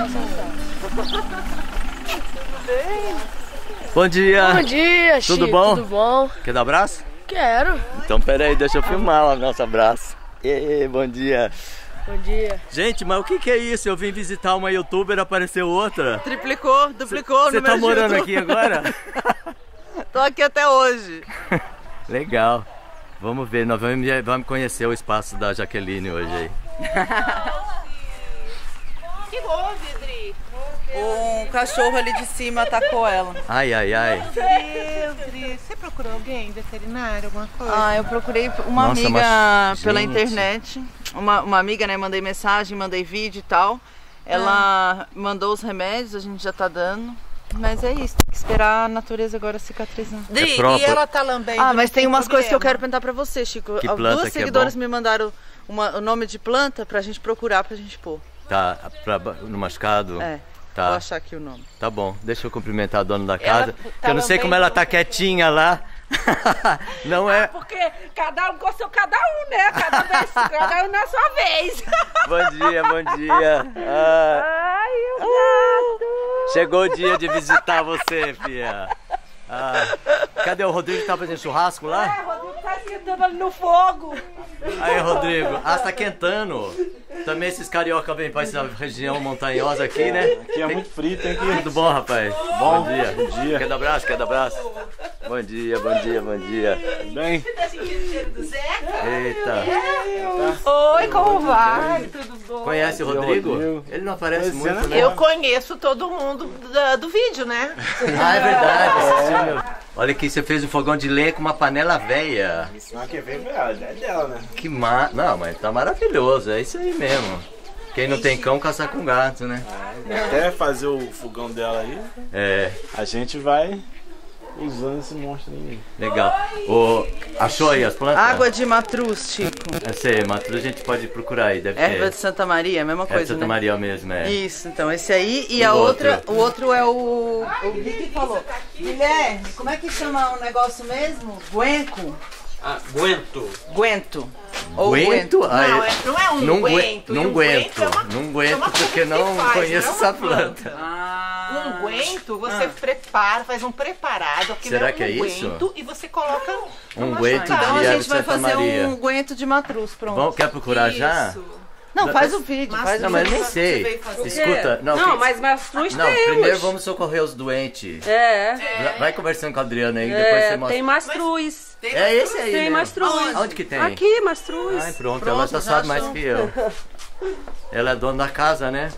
Tudo bem? Bom dia. Bom dia, Chico. Tudo bom? Tudo bom? Quer dar abraço? Quero. Então pera aí, deixa eu filmar o nosso abraço. Bom dia. Bom dia. Gente, mas o que é isso? Eu vim visitar uma youtuber, apareceu outra. Triplicou, duplicou. Você tá morando aqui agora? Tô aqui até hoje. Legal. Vamos ver, nós vamos conhecer o espaço da Jaqueline hoje aí. Que houve, Adri? Um cachorro ali de cima atacou ela. Ai, ai, ai. Adri, você procurou alguém, veterinário, alguma coisa? Ah, eu procurei uma Nossa, amiga mas, pela gente. internet. Uma amiga, né? Mandei mensagem, mandei vídeo e tal. Ela mandou os remédios, a gente já tá dando. Mas é isso, tem que esperar a natureza agora cicatrizar. Dri, próprio. e ela tá lambendo? Ah, mas tem não umas coisas que eu quero problema? perguntar pra você, Chico. Que planta Duas que é seguidoras bom? me mandaram o nome de planta pra gente procurar, pra gente pôr. Tá no machucado? É, Tá. vou achar aqui o nome. Tá bom, deixa eu cumprimentar a dona da casa. tá Que eu não sei como ela tá quietinha lá. Não é? Porque cada um gostou cada um, né? Cada um na sua vez. Bom dia, bom dia. Ai, o gato. Chegou o dia de visitar você, filha. Cadê o Rodrigo que tá fazendo churrasco lá? O Rodrigo tá esquentando ali no fogo. Aí, Rodrigo. Tá quentando. Também esses carioca vêm pra essa região montanhosa aqui, né? Aqui é muito frio, tem que... Tudo bom, rapaz? Bom dia. Bom dia. Quer dar abraço? Quer dar abraço? Bom dia, bom dia, bom dia. Tudo bem? Tá sentindo o cheiro do Zé? Eita. Oi, como vai? Tudo bom? Conhece o Rodrigo? Ele não aparece muito, né? Eu conheço todo mundo do vídeo, né? Ah, é verdade. Assistiu, meu. Olha aqui, você fez um fogão de lenha com uma panela velha. Isso aqui é bem velho, é dela, né? Que Não, mas tá maravilhoso, é isso aí mesmo. Quem não tem cão, caça com gato, né? Até fazer o fogão dela aí, É, a gente vai usando esse monstro aí. legal. Achou aí as plantas? Água de matruz, Chico. Essa aí, Matruz, a gente pode procurar aí, deve Erva ter. de Santa Maria, a mesma É de coisa, Santa né? Maria mesmo, é. Isso, então esse aí e O a outro? outra, o outro é o que falou? Guilherme, como é que chama o negócio mesmo? Guenco? Guento. Guento. Ou Guento? Ah, Não, não é um não guento. Não e um aguento. é uma- Não é aguento uma coisa porque que não se faz, conheço não é essa uma planta. Um guento, você prepara, faz um preparado. Aquilo Será é que é um isso? guento e você coloca Um numa guento chave. Então de a erva gente vai de Santa fazer Maria. um guento de matruz, pronto. Vamos, quer procurar já? Não, faz o vídeo, faz Não, o mas eu vídeo. nem sei. Escuta, Não, mas mastruz Não, temos. primeiro vamos socorrer os doentes. Vai conversando com a Adriana aí, depois você mostra. Tem mastruz. É esse aí, Tem né? mastruz. Onde que tem? Aqui, mastruz. Ai, pronto, ela já sabe mais que eu. Ela é dona da casa, né?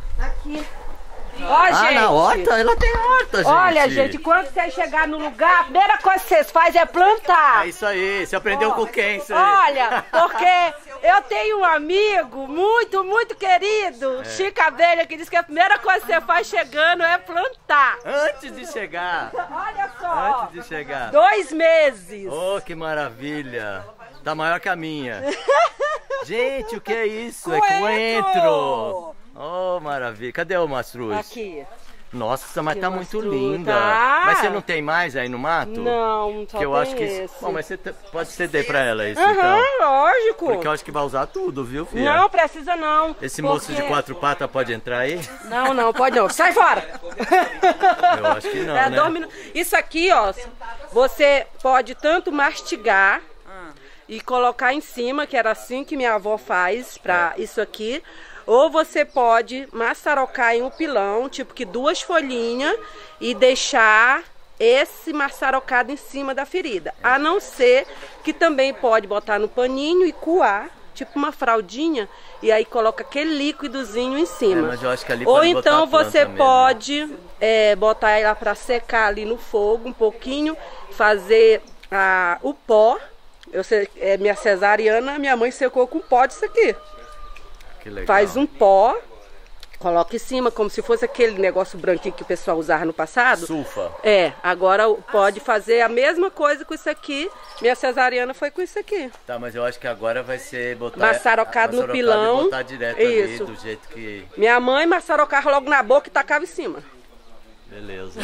Ó, gente. Na horta? Ela tem horta, gente. Olha, gente, quando vocês chegar no lugar, a primeira coisa que vocês fazem é plantar. É isso aí, você aprendeu com quem isso aí? Olha, porque eu tenho um amigo muito, muito querido, Chico Abelha, que diz que a primeira coisa que você faz chegando é plantar. Antes de chegar. Olha só, Antes de chegar. 2 meses. Oh, que maravilha. Tá maior que a minha. Gente, o que é isso? É coentro. Oh, maravilha. Cadê o mastruz? Aqui. Nossa, mas tá muito mastruz, linda. tá? Mas você não tem mais aí no mato? Não, só Que eu tem acho que esse. Bom, mas você pode ceder pra ela isso, Aham, então. lógico. Porque eu acho que vai usar tudo, viu, filha? Não, precisa não. Esse moço de porque- 4 patas pode entrar aí? Não, não, pode não. Sai fora! Eu acho que não, É, né? Isso aqui, ó, você pode tanto mastigar e colocar em cima, que era assim que minha avó faz pra isso aqui. Ou você pode maçarocar em um pilão, tipo que 2 folhinhas, e deixar esse maçarocado em cima da ferida. A não ser que também pode botar no paninho e coar, tipo uma fraldinha, e aí coloca aquele líquidozinho em cima. Mas eu acho que ali Ou pode botar então a planta você mesmo. pode botar ela para secar ali no fogo um pouquinho, fazer o pó. Minha cesariana, minha mãe secou com pó disso aqui. Que legal. Faz um pó, coloca em cima como se fosse aquele negócio branquinho que o pessoal usava no passado. Sulfa. Agora pode fazer a mesma coisa com isso aqui. Minha cesariana foi com isso aqui. Tá, mas eu acho que agora vai ser botar... Maçarocado no pilão. E botar direto Isso. ali, do jeito que... Minha mãe maçarocava logo na boca e tacava em cima. Beleza.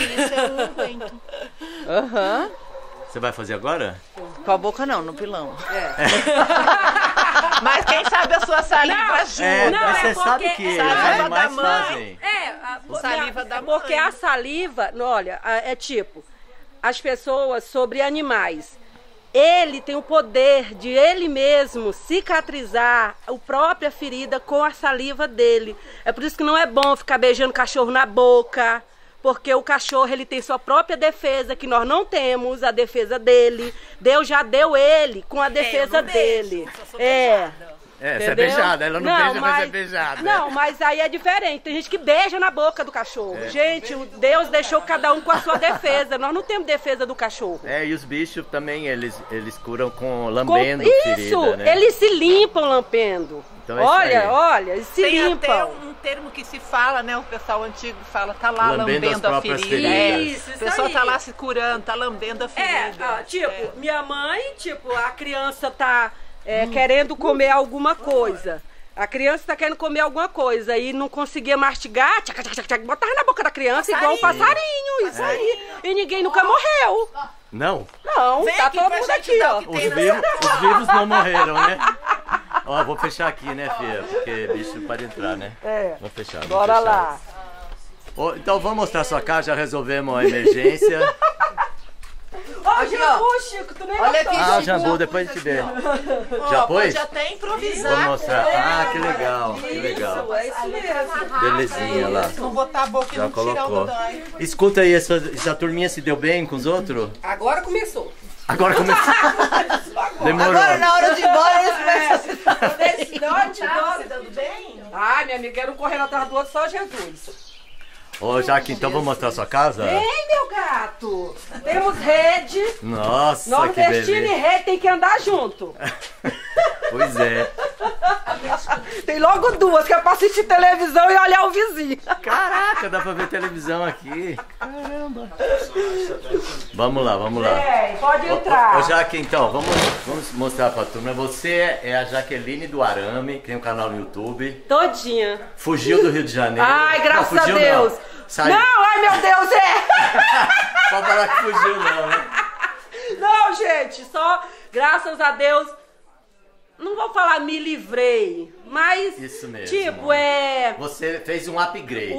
Aham. Você vai fazer agora? Com a boca não, no pilão. Mas quem sabe a sua saliva ajuda. Mas você sabe que os sabe animais da mãe. fazem. Saliva da Porque mãe. a saliva, olha, é tipo, as pessoas sobre animais. Ele tem o poder de ele mesmo cicatrizar a própria ferida com a saliva dele. É por isso que não é bom ficar beijando cachorro na boca, porque o cachorro ele tem sua própria defesa, que nós não temos a defesa dele. Deus já deu ele com a defesa dele. Você é beijada, ela não beija, mas é beijada. Não, mas aí é diferente. Tem gente que beija na boca do cachorro. Gente, Deus deixou cada um com a sua defesa. Nós não temos defesa do cachorro. E os bichos também, eles curam com lambendo ferida, isso, né? eles se limpam lambendo. Então é isso aí. Olha, eles se Tem limpam. até um termo que se fala, né? O pessoal antigo fala, tá lá Lambendo as lambendo a próprias ferida. feridas. Isso O pessoal aí. tá lá se curando, tá lambendo a ferida. Minha mãe, a criança tá querendo comer alguma coisa. A criança tá querendo comer alguma coisa e não conseguia mastigar, botava na boca da criança igual um passarinho, isso aí. E ninguém nunca morreu. Não? Não, Vem tá aqui todo pra mundo gente aqui, dar ó. o que Os vivos não morreram, né? Ó, vou fechar aqui, né, filha? Porque bicho pode entrar, né? Vou fechar. Vou Bora fechar. lá. Então vamos mostrar sua casa, já resolvemos a emergência. Ó, Jambu, Chico, tu nem Olha notou. aqui, O jambu, depois a gente vê. Já pôs? Pode até improvisar. Vou mostrar. Que legal, que legal. É isso mesmo. Belezinha lá. Não botar a boca Já no tirão colocou. do dói. Escuta aí, essa turminha se deu bem com os outros? Agora começou. Agora começou. Demorou. Agora, na hora de ir embora, eles começam a se Tá dando bem? Ai, minha amiga, era um correndo atrás do outro, só Jesus. Ô, Jaque, então vamos mostrar sua casa? Ei, meu gato! Temos rede. Nossa, que Nordestino e beleza. rede tem que andar junto. Pois é. Tem logo duas, que é pra assistir televisão e olhar o vizinho. Caraca, dá pra ver televisão aqui. Caramba. Vamos lá, vamos lá. Pode entrar. Ô, Jaque, então, vamos mostrar pra turma. Você é a Jaqueline do Arame, que tem um canal no YouTube. Todinha. Fugiu do Rio de Janeiro. Ai, graças Não, fugiu a Deus. Não. Saiu. Não, ai meu Deus, Pode falar que fugiu não, né? Não, gente, só graças a Deus. Não vou falar me livrei, mas Isso mesmo. tipo, Você fez um upgrade.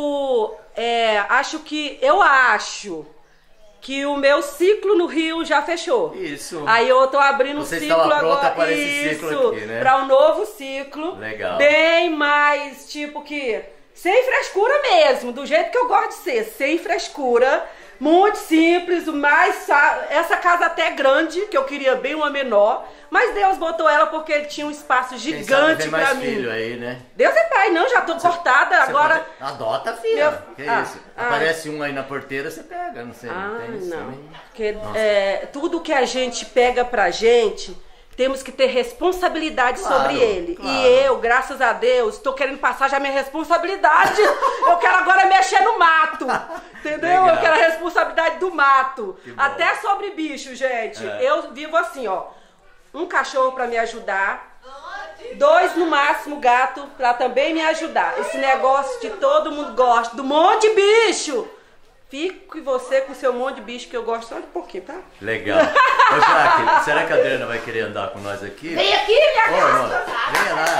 eu acho que o meu ciclo no Rio já fechou. Isso. Aí eu tô abrindo um Você ciclo estava pronta agora. para esse ciclo Isso, aqui, né? para um novo ciclo. Legal. Bem mais, tipo que sem frescura mesmo, do jeito que eu gosto de ser, sem frescura. Muito simples, essa casa até grande, que eu queria bem uma menor, mas Deus botou ela porque ele tinha um espaço gigante tem pra mais mim. filho aí, né? Deus é pai, não, já tô cortada, Você agora... pode... Adota, filha. Que Ah, isso? Aparece um aí na porteira, você pega, não sei. não tem isso não. também? Porque tudo que a gente pega pra gente, temos que ter responsabilidade sobre ele. Claro. E eu, graças a Deus, tô querendo passar já minha responsabilidade. Eu quero agora mexer no mato. Entendeu? Legal. Eu quero a responsabilidade do mato. Que bom. Até sobre bicho, gente. Eu vivo assim, ó. Um cachorro pra me ajudar. 2 no máximo gato pra também me ajudar. Esse negócio de todo mundo gosta, do monte de bicho. Fique você com o seu monte de bicho que eu gosto só de pouquinho, tá? Legal. Ô, Jaque, será que a Adriana vai querer andar com nós aqui? Vem aqui, minha Ô, venha lá.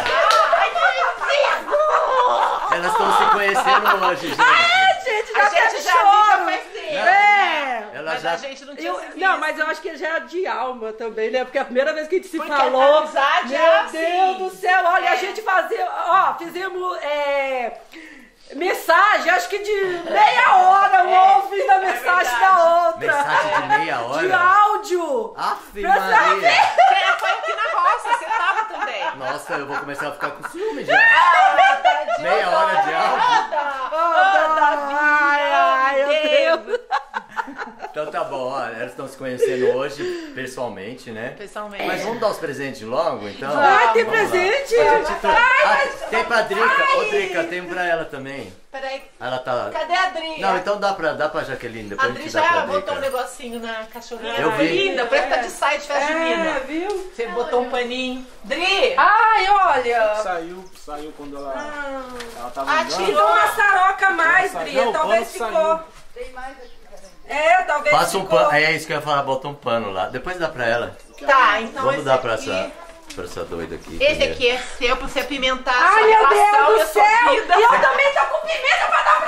Elas estão se conhecendo hoje, gente. gente, A gente já viu faz tempo. Ela Mas já... a gente não tinha se visto. Não, mas eu acho que já é de alma também, né? Porque a primeira vez que a gente se Porque falou. a amizade meu é Deus assim. do céu, olha, a gente fazia. Ó, fizemos. Mensagem, acho que de meia hora, uma ouvindo a mensagem da outra. Mensagem de meia hora? De áudio. Aff, Pra Maria. Foi aqui na roça, você tava também. Nossa, eu vou começar a ficar com ciúme já. Meia hora de áudio. Ai, meu Deus. Então tá bom, ó, elas estão se conhecendo hoje, pessoalmente, né? Pessoalmente. Mas vamos dar os presentes logo, então? Vai ter Vamos lá. presente? Tem pra Drica. Ô, Drica, tem pra ela também. Peraí, Ela tá... cadê a Adri? Não, então dá pra Jaqueline, A depois a Adri gente dá pra já Drica. botou um negocinho na cachorrinha. Eu vi. Linda, preta de saia de festa junina. Viu? Você botou um paninho. Dri! Ai, olha. Saiu quando ela tava Ah, andando. Tirou uma saroca a mais, Dri. Não, Talvez quando ficou. Talvez Passa um ficou. pano, é isso que eu ia falar, bota um pano lá. Depois dá pra ela. Tá, então Vamos esse dar pra aqui... essa doida aqui. Esse primeiro. aqui é seu pra você apimentar a Ai, sua meu relação e Deus a do sua céu! vida. E eu também tô com pimenta pra dar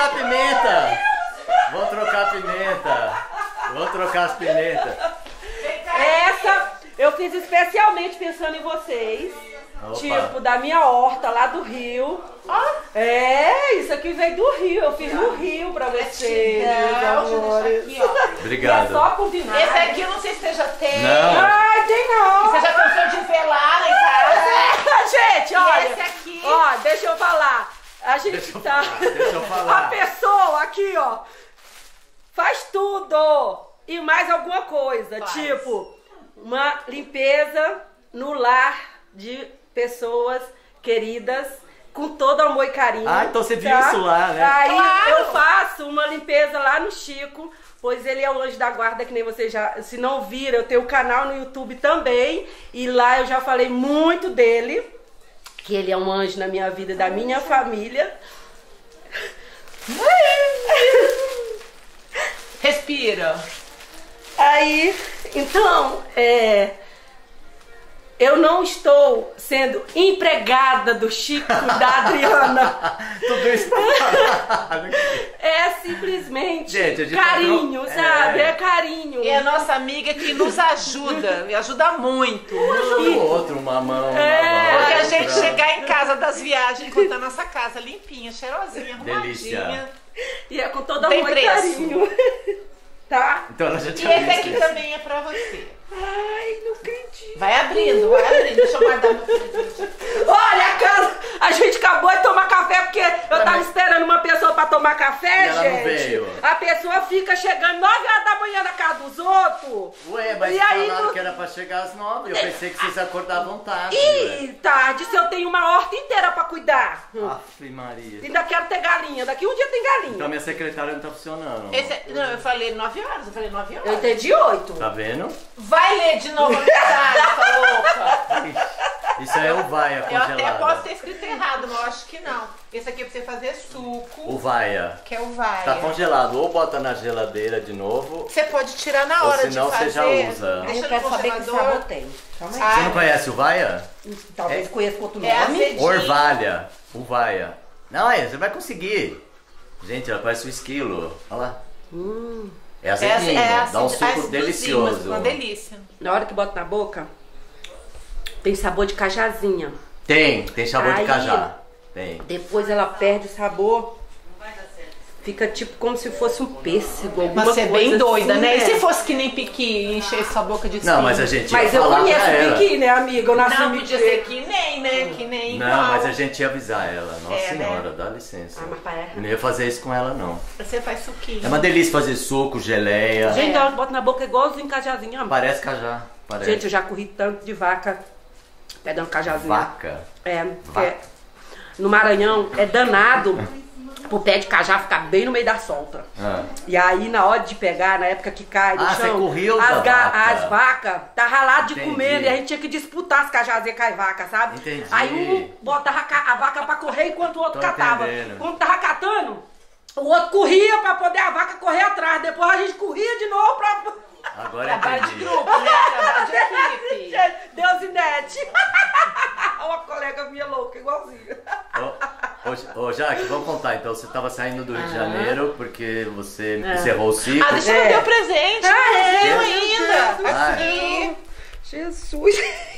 trocar pimenta. Vou trocar pimenta. Vou trocar as pimentas. Essa eu fiz especialmente pensando em vocês. Opa. Tipo, da minha horta lá do Rio. É, isso aqui veio do Rio. Eu fiz no Rio pra vocês, meus amores. Aqui, ó. Obrigado. É só com vinagre. Esse aqui eu não sei se você já tem. Não. Ai, tem não. Você já cansou de velar lá em casa? Gente, olha. esse aqui? Ó, deixa eu falar. A gente Deixa eu tá. falar, deixa eu falar. A pessoa aqui, ó, faz tudo e mais alguma coisa. Faz. Tipo, uma limpeza no lar de pessoas queridas. Com todo amor e carinho. Ah, então você viu isso lá, né? Aí Claro. eu faço uma limpeza lá no Chico, pois ele é o anjo da guarda, que nem vocês já... Se não viram, eu tenho um canal no YouTube também. E lá eu já falei muito dele. Que ele é um anjo na minha vida, da minha família. Respira. Aí, então, eu não estou sendo empregada do Chico, da Adriana. Tudo isso pra falar. É simplesmente Gente, a gente carinho, tá... sabe? É carinho. É a nossa amiga que nos ajuda. Me ajuda muito. O outro, uma mão, Porque a outra. gente chegar em casa das viagens, encontrar a nossa casa limpinha, cheirosinha, Delícia. arrumadinha. E é com todo Tem amor e preço. carinho. Tá? Então ela já E tinha esse aqui visto. também é pra você. Ai, não acredito. Vai abrindo, vai abrindo. Deixa eu guardar meu presente. Olha, a casa, a gente acabou de tomar café porque eu tava esperando uma pessoa pra tomar café, E ela gente. não veio. A pessoa fica chegando 9 horas da manhã na casa dos outros. Ué, mas E aí, falaram tu- que era pra chegar às 9. Eu pensei que vocês acordavam tarde. Ih, tarde, se eu tenho uma horta inteira pra cuidar. Aff, Maria. Ainda quero ter galinha, daqui um dia tem galinha. Então minha secretária não tá funcionando. Não, eu falei 9 horas. Eu falei 9 Eu horas. entendi 8. Tá vendo? Vai ler de novo a mensagem, essa louca. Isso aí é o vaia Eu até congelado. posso ter escrito errado, mas eu acho que não. Esse aqui é pra você fazer suco, O vaia. que é o vai. Tá congelado. Ou bota na geladeira de novo. Você pode tirar na Ou hora senão de fazer. você já usa. Deixa Eu no quero saber que congelador. sabor tem. Calma aí. Você não conhece o vaia? Talvez conheça com outro É nome. azedinho. Orvalha. O vaia. Não, você vai conseguir. Gente, ela parece um esquilo. Olha lá. É azedinho. Dá um suco delicioso. Uma delícia. Na hora que bota na boca, tem sabor de cajazinha. Tem sabor de Aí- cajá. Tem. Depois ela perde o sabor. Fica tipo como se fosse um pêssego, alguma Mas você é bem coisa doida, assim, né? E se fosse que nem piqui e enchesse sua boca de espinho? Não, mas a gente ia Mas eu falar conheço pra ela. piqui, né, amiga? Eu nasci Não, no podia piqui. ser que nem, né? Que nem igual. Não, mas a gente ia avisar ela. Nossa É, né? senhora, dá licença. Ah, mas parece. Eu não ia fazer isso com ela, não. Você faz suquinho. É uma delícia fazer suco, geleia. Gente, ela bota na boca igualzinho cajazinha. Parece cajá. Parece. Gente, eu já corri tanto de vaca pegando cajazinha. Vaca. É, Vaca. porque no Maranhão é danado pro pé de cajá ficar bem no meio da solta. Ah. E aí, na hora de pegar, na época que cai no Ah, chão, você corria ou da vaca? as vacas tá ralado de Entendi. comer, e a gente tinha que disputar as cajazinhas com as vacas, sabe? Entendi. Aí um botava a vaca pra correr enquanto o outro Tô catava. entendendo. Quando tava catando, o outro corria pra poder a vaca correr atrás. Depois a gente corria de novo pra... Agora Trabalho de entendi. grupo, né? Trabalho de equipe. Deus e Nete. Uma colega minha louca, igualzinha. Ô, Jaque, vamos contar. Então, você estava saindo do Rio de Janeiro porque você encerrou o ciclo. Ah, deixa eu ver o presente. Ah, é? Não ainda. Ah, Aqui. Jesus.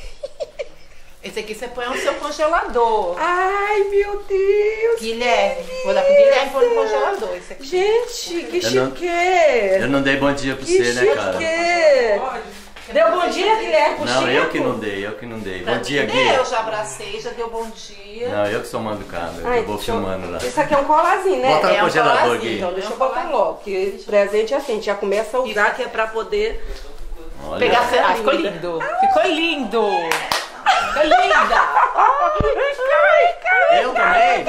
Esse aqui você põe no seu congelador. Ai, meu Deus. Guilherme. Vou dar pro Guilherme pôr no congelador. Esse aqui. Gente, que Eu não- chique. Eu não dei bom dia pra Que você, né, cara? chique. Deu bom dia, Guilherme, pro Não, Chico? eu que não dei, eu que não dei. Bom dia, Gui. Eu já abracei, já deu bom dia. Não, eu que sou mando cara. Ai, Eu vou deixa eu- filmando lá. Isso aqui é um colazinho, né? Bota no É um congelador, colazinho, Gui. Então deixa eu botar logo, porque presente é assim, a gente já começa a usar, que é pra poder... Olha. Pegar. Ah, ficou lindo. Ficou lindo. Ficou linda. Eu também?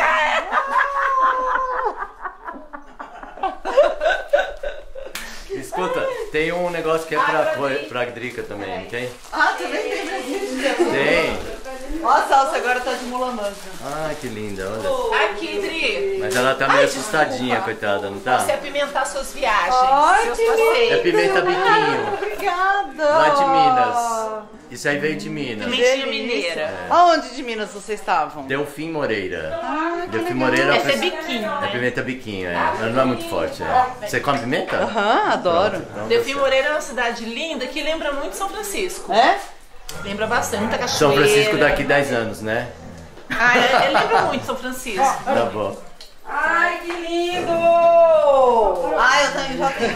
Escuta, tem um negócio que é pra Drica também, não tem? Ah, também tem presente. Tem. Nossa, a Alça agora tá de mula mansa. Ai, que linda, olha. Aqui, Dri. Mas ela tá meio assustadinha, coitada, não tá? Você apimentar suas viagens, Ai, seus que passeios. É pimenta biquinho, Obrigada. lá de Minas. Isso aí veio de Minas. Pimentinha mineira. Aonde de Minas vocês estavam? Delfim Moreira. que Delfim Moreira Essa é biquinho, É né? pimenta biquinho, Ela não é muito forte, Você come pimenta? Aham, adoro. Então Delfim Moreira é uma cidade linda que lembra muito São Francisco. É? Lembra bastante, muita cachoeira. São Francisco daqui 10 anos, né? Ah, lembra muito São Francisco. Tá bom. Ai, que lindo! Ah, eu também já tenho.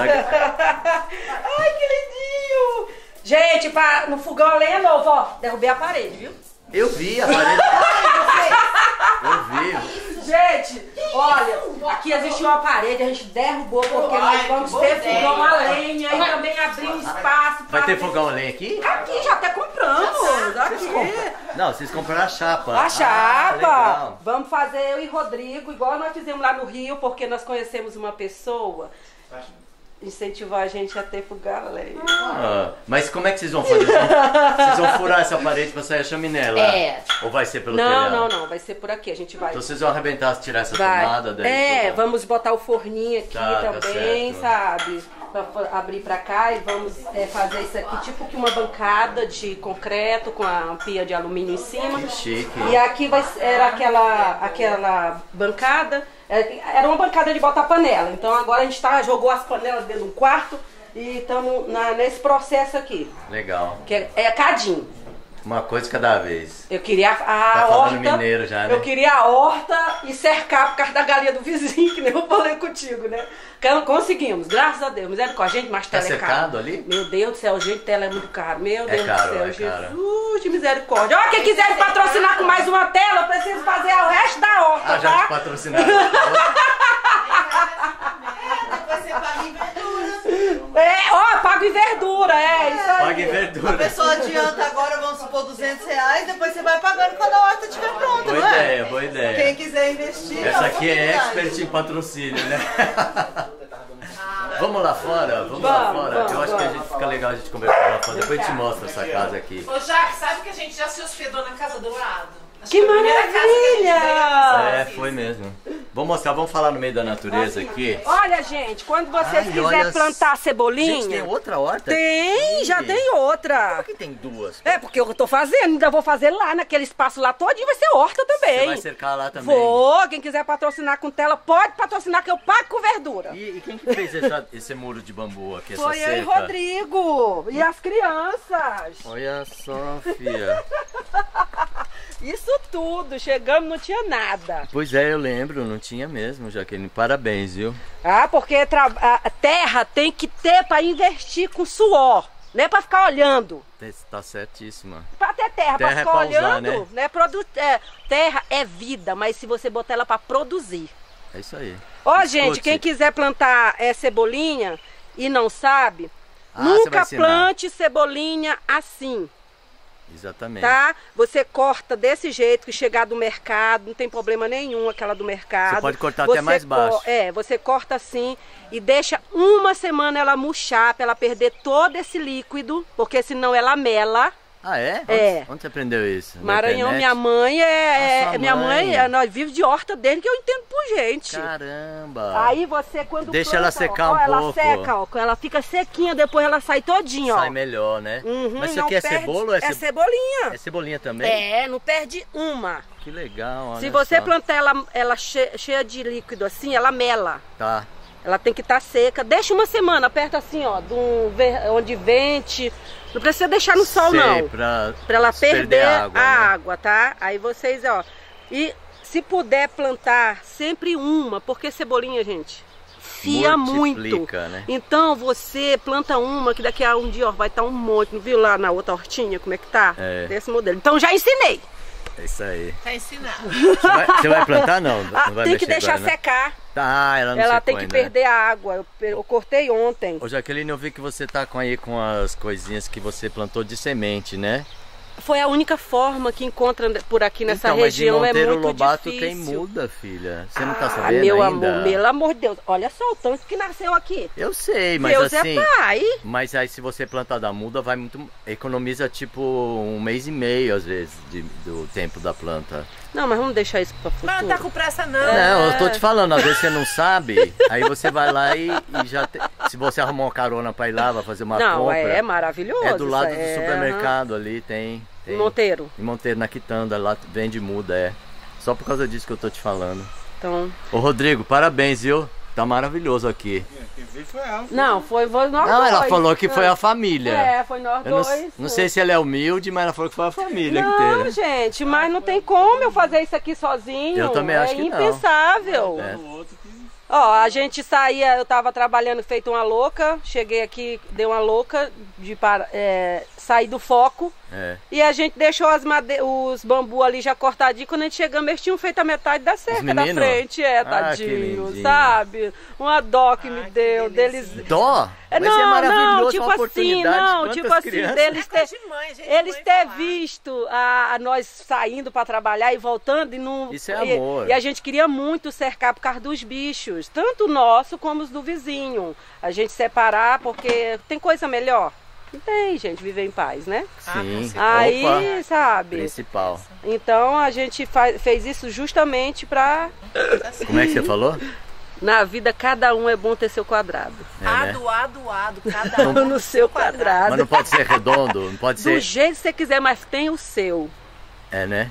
Ai, que lindinho! Gente, no fogão a lenha novo, ó. Derrubei a parede, viu? Eu vi a parede. Eu vi. Gente, olha, aqui existe uma parede, a gente derrubou porque nós vamos ter fogão a lenha e também abrir um espaço pra... Vai ter fogão a lenha aqui? Aqui, já até compramos. Aqui. Não, vocês compraram a chapa. A chapa. Legal. Vamos fazer eu e Rodrigo, igual nós fizemos lá no Rio, porque nós conhecemos uma pessoa que incentivou a gente a ter fogão a lenha. Mas como é que vocês vão fazer? Vocês vão furar essa parede pra sair a chaminé lá? Ou vai ser pelo telhado? Não, vai ser por aqui, a gente vai... Então vocês vão arrebentar, tirar essa tomada daí? Vamos botar o forninho aqui também, certo. sabe? Pra abrir pra cá e vamos fazer isso aqui, tipo que uma bancada de concreto com a pia de alumínio em cima. Que chique. E aqui era aquela bancada, era uma bancada de botar panela. Então agora a gente jogou as panelas dentro de um quarto e estamos nesse processo aqui. Legal. Que é cadinho. Uma coisa cada vez. Eu queria a Tá falando horta. mineiro já, né? Eu queria a horta e cercar por causa da galinha do vizinho, que nem eu falei contigo, né? Conseguimos, graças a Deus. Misericórdia, gente, mas Tá tela é caro. secado ali? Meu Deus do céu, gente, tela é muito caro. Meu Deus caro, do céu, é caro. Jesus de misericórdia. Ó, quem quiser me patrocinar com mais uma tela, eu preciso fazer o resto da horta, Já te tá? patrocinaram. Depois você paga em verdura. Pago em verdura, isso aí. Paga em verdura. A pessoa adianta agora, vamos supor, R$200, depois você vai pagando quando a horta estiver pronta, Boa não é? ideia, boa ideia. Quem quiser investir... Essa aqui é oportunidade. expert em patrocínio, né? Vamos lá fora? Vamos lá fora? Eu acho que a gente fica legal a gente conversar lá fora. Depois eu te mostro essa casa aqui. Ô, Jaque, sabe que a gente já se hospedou na casa do lado? Acho Que foi a primeira casa que a gente maravilha! veio. É, foi mesmo. Vamos mostrar, vamos falar no meio da natureza aqui. Olha, gente, quando vocês Ai, quiserem olha plantar Gente, cebolinha... tem outra horta? Tem, já tem outra. Por que tem duas? É, porque eu tô fazendo, ainda vou fazer lá, naquele espaço lá todinho, vai ser horta também. Você vai cercar lá também? Vou, quem quiser patrocinar com tela, pode patrocinar que eu pago com verdura. E quem que fez esse muro de bambu aqui, essa Foi eu e cerca? Rodrigo, e as crianças. Olha só, filha. Isso tudo, chegamos, não tinha nada. Pois é, eu lembro, não tinha mesmo, Jaqueline. Parabéns, viu? Ah, porque a terra tem que ter pra investir com suor, não é pra ficar olhando. Tá certíssima. Pra ter terra, pra Terra é ficar pra usar, olhando, né? Terra é vida, mas se você botar ela pra produzir. É isso aí. Ó, gente, Escute. quem quiser plantar cebolinha e não sabe, você vai nunca ensinar. plante cebolinha assim, Exatamente. tá? Você corta desse jeito que chegar do mercado, não tem problema nenhum aquela do mercado. Você pode cortar até mais baixo. Você corta assim e deixa uma semana ela murchar pra ela perder todo esse líquido, porque senão ela mela. Ah, é? É. Onde você aprendeu isso? Na Maranhão, internet? minha mãe sua minha mãe. mãe, nós vivemos de horta desde que eu entendo por gente. Caramba. Aí você quando Deixa planta, ela secar ó, um ela pouco. seca, ó, ela fica sequinha, depois ela sai todinha, ó. Sai melhor, né? Uhum, Mas isso não aqui é perde- cebola ou é cebolinha. É cebolinha também? É, não perde uma. Que legal, olha Se você só. plantar ela cheia de líquido assim, ela mela. Tá. Ela tem que estar seca. Deixa uma semana, aperta assim, ó, onde vente. Não precisa deixar no sol, Sei, não. Pra Pra ela perder a água, água, né? tá? Aí vocês, ó. E se puder plantar sempre uma, porque cebolinha, gente, fia muito. Multiplica, né? Então você planta uma, que daqui a um dia, ó, vai estar um monte. Não viu lá na outra hortinha como é que tá? É. Desse modelo. Então já ensinei. É isso aí. Tá ensinado. Você vai plantar, não? Não vai tem que mexer deixar agora, né? secar. Tá, ela não Ela secou tem que ainda, perder a água. Eu cortei ontem. Ô Jaqueline, eu vi que você tá com as coisinhas que você plantou de semente, né? Foi a única forma que encontra por aqui nessa então, região, mas em é Monteiro muito Lobato difícil. tem muda, filha. Você não tá sabendo meu ainda? amor, pelo amor de Deus. Olha só o tanto que nasceu aqui. Eu sei, mas Deus assim... é pai. Mas aí se você plantar da muda, vai muito... Economiza tipo 1 mês e meio, às vezes, do tempo da planta. Não, mas vamos deixar isso pra futuro. Mas não tá com pressa, não. Não, eu tô te falando, às vezes você não sabe, aí você vai lá e já... se você arrumar uma carona pra ir lá, vai fazer uma Não, compra. é maravilhoso. É do lado isso do supermercado ali, tem. Em Monteiro. Em Monteiro, na Quitanda, lá vende muda, é. Só por causa disso que eu tô te falando. Então... Ô Rodrigo, parabéns, viu? Tá maravilhoso aqui. Não, foi nós Não, dois. ela falou que foi a família. É, foi nós Eu não, dois. não sei se ela é humilde, mas ela falou que foi a família Não, inteira. gente, mas não tem como eu fazer isso aqui sozinho. Eu também acho que não. É impensável. É. Ó, a gente saía, eu tava trabalhando feito uma louca, cheguei aqui, dei uma louca de sair do foco. É. E a gente deixou os bambu ali já cortadinhos. Quando a gente chegamos, eles tinham feito a metade da cerca da frente. tadinho, sabe? Uma dó que me deu deles. Dó? Mas não, é maravilhoso, não, tipo uma assim, oportunidade. não, tipo assim, deles ter falar. visto nós saindo para trabalhar e voltando e não. Isso é amor. E a gente queria muito cercar por causa dos bichos, tanto o nosso como os do vizinho. A gente separar porque tem coisa melhor. Não tem, gente, viver em paz, né? Sim. Aí, Opa, sabe? principal. Então a gente fez isso justamente pra. Como é que você falou? Na vida, cada um é bom ter seu quadrado. É, né? Ado, cada um No seu quadrado. Mas não pode ser redondo, não pode Do ser... jeito que você quiser, mas tem o seu. É, né?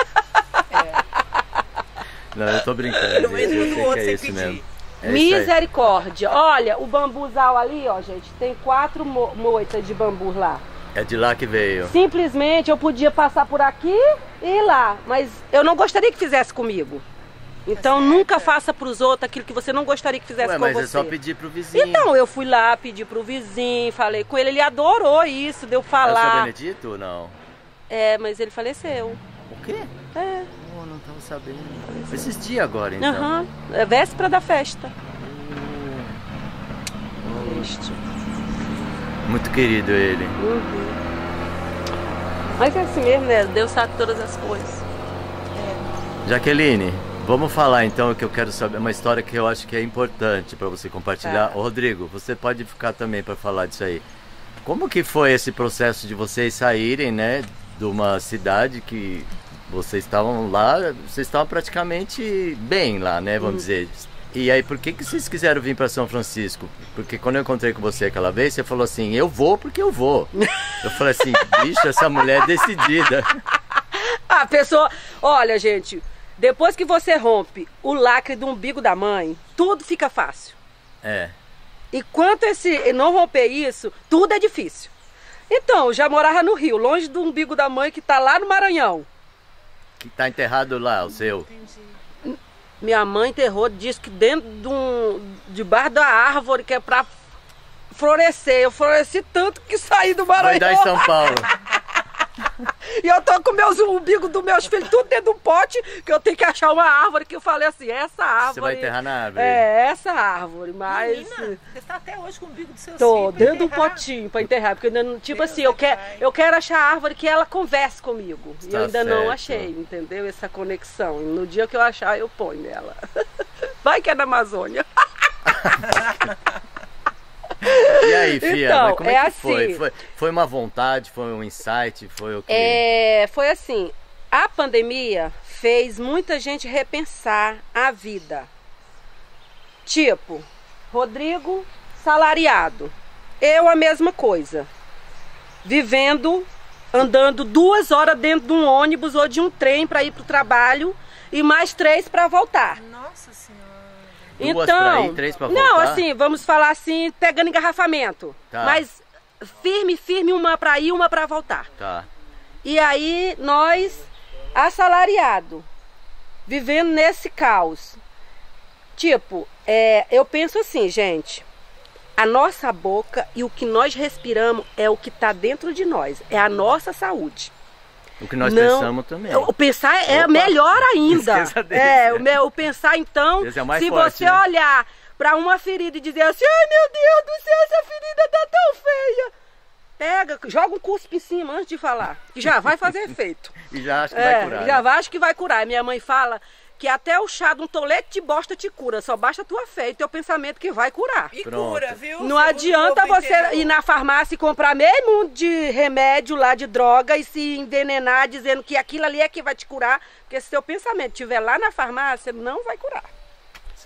Não, eu tô brincando. No meio gente, do eu sei outro que é sem isso pedir. mesmo. É isso aí. Misericórdia. Olha, o bambuzal ali, ó, gente, tem 4 moitas de bambu lá. É de lá que veio. Simplesmente eu podia passar por aqui e ir lá, mas eu não gostaria que fizesse comigo. Então nunca faça pros outros aquilo que você não gostaria que fizesse com mas você. é só pedir pro vizinho. Então, eu fui lá, pedi pro vizinho, falei com ele, ele adorou isso, deu É o seu falar. Benedito ou não? É, mas ele faleceu. O quê? É. Oh, não tava sabendo. Esses dias agora, então. Aham. É véspera da festa. Triste. Muito querido ele. Mas é assim mesmo, né? Deus sabe todas as coisas. Jaqueline, vamos falar então que eu quero saber uma história que eu acho que é importante para você compartilhar. Ô, Rodrigo, você pode ficar também para falar disso aí. Como que foi esse processo de vocês saírem, né, de uma cidade que vocês estavam lá, vocês estavam praticamente bem lá, né, vamos dizer. E aí, por que vocês quiseram vir para São Francisco? Porque quando eu encontrei com você aquela vez, você falou assim, eu vou porque eu vou. Eu falei assim, bicho, essa mulher é decidida. A pessoa... Olha, gente, depois que você rompe o lacre do umbigo da mãe, tudo fica fácil. É. Enquanto não romper isso, tudo é difícil. Então, eu já morava no Rio, longe do umbigo da mãe que tá lá no Maranhão. Que tá enterrado lá, o seu. Minha mãe enterrou, disse que dentro debaixo da árvore que é pra florescer. Eu floresci tanto que saí do Maranhão. Vai dar em São Paulo. E eu tô com o umbigo dos meus filhos tudo dentro de um pote, que eu tenho que achar uma árvore, que eu falei assim, essa árvore... Você vai enterrar na árvore? É, essa árvore, mas... Menina, você está até hoje com o umbigo do seu Tô filho pra dentro de um enterrar. potinho pra enterrar, porque ainda não, tipo Deus assim, é pai. eu quero achar a árvore que ela converse comigo. E Tá eu ainda não certo. achei, entendeu? Essa conexão. E no dia que eu achar, eu ponho nela. Vai que é na Amazônia. E aí, Fia, Então, mas como é que assim. foi? Foi uma vontade, foi um insight, foi o quê? Foi assim, a pandemia fez muita gente repensar a vida. Tipo, Rodrigo, salariado. Eu a mesma coisa. Vivendo, andando 2 horas dentro de um ônibus ou de um trem para ir pro trabalho e mais 3 para voltar. Nossa Senhora. 2 Então, pra ir, 3 pra voltar? não, assim, vamos falar assim, pegando engarrafamento. Tá. Mas firme, uma para ir, uma para voltar. Tá. E aí nós, assalariado, vivendo nesse caos. Tipo, eu penso assim, gente, a nossa boca e o que nós respiramos é o que está dentro de nós, é a nossa saúde. O que nós Não, pensamos também. O pensar é Opa, melhor ainda. esqueça desse. O pensar então, Esse é o mais se forte, você né? olhar para uma ferida e dizer assim, ai meu Deus do céu, essa ferida tá tão feia. Pega, joga um cuspe em cima antes de falar, que já vai fazer efeito. E já acho que vai curar. Já né? acho que vai curar. Minha mãe fala que até o chá de um tolete de bosta te cura, só basta a tua fé e teu pensamento que vai curar. E Pronto. cura, viu? Não Segundo adianta o povo você interior. ir na farmácia e comprar meio mundo de remédio lá, de droga, e se envenenar dizendo que aquilo ali é que vai te curar, porque se seu pensamento estiver lá na farmácia, não vai curar. Isso aí.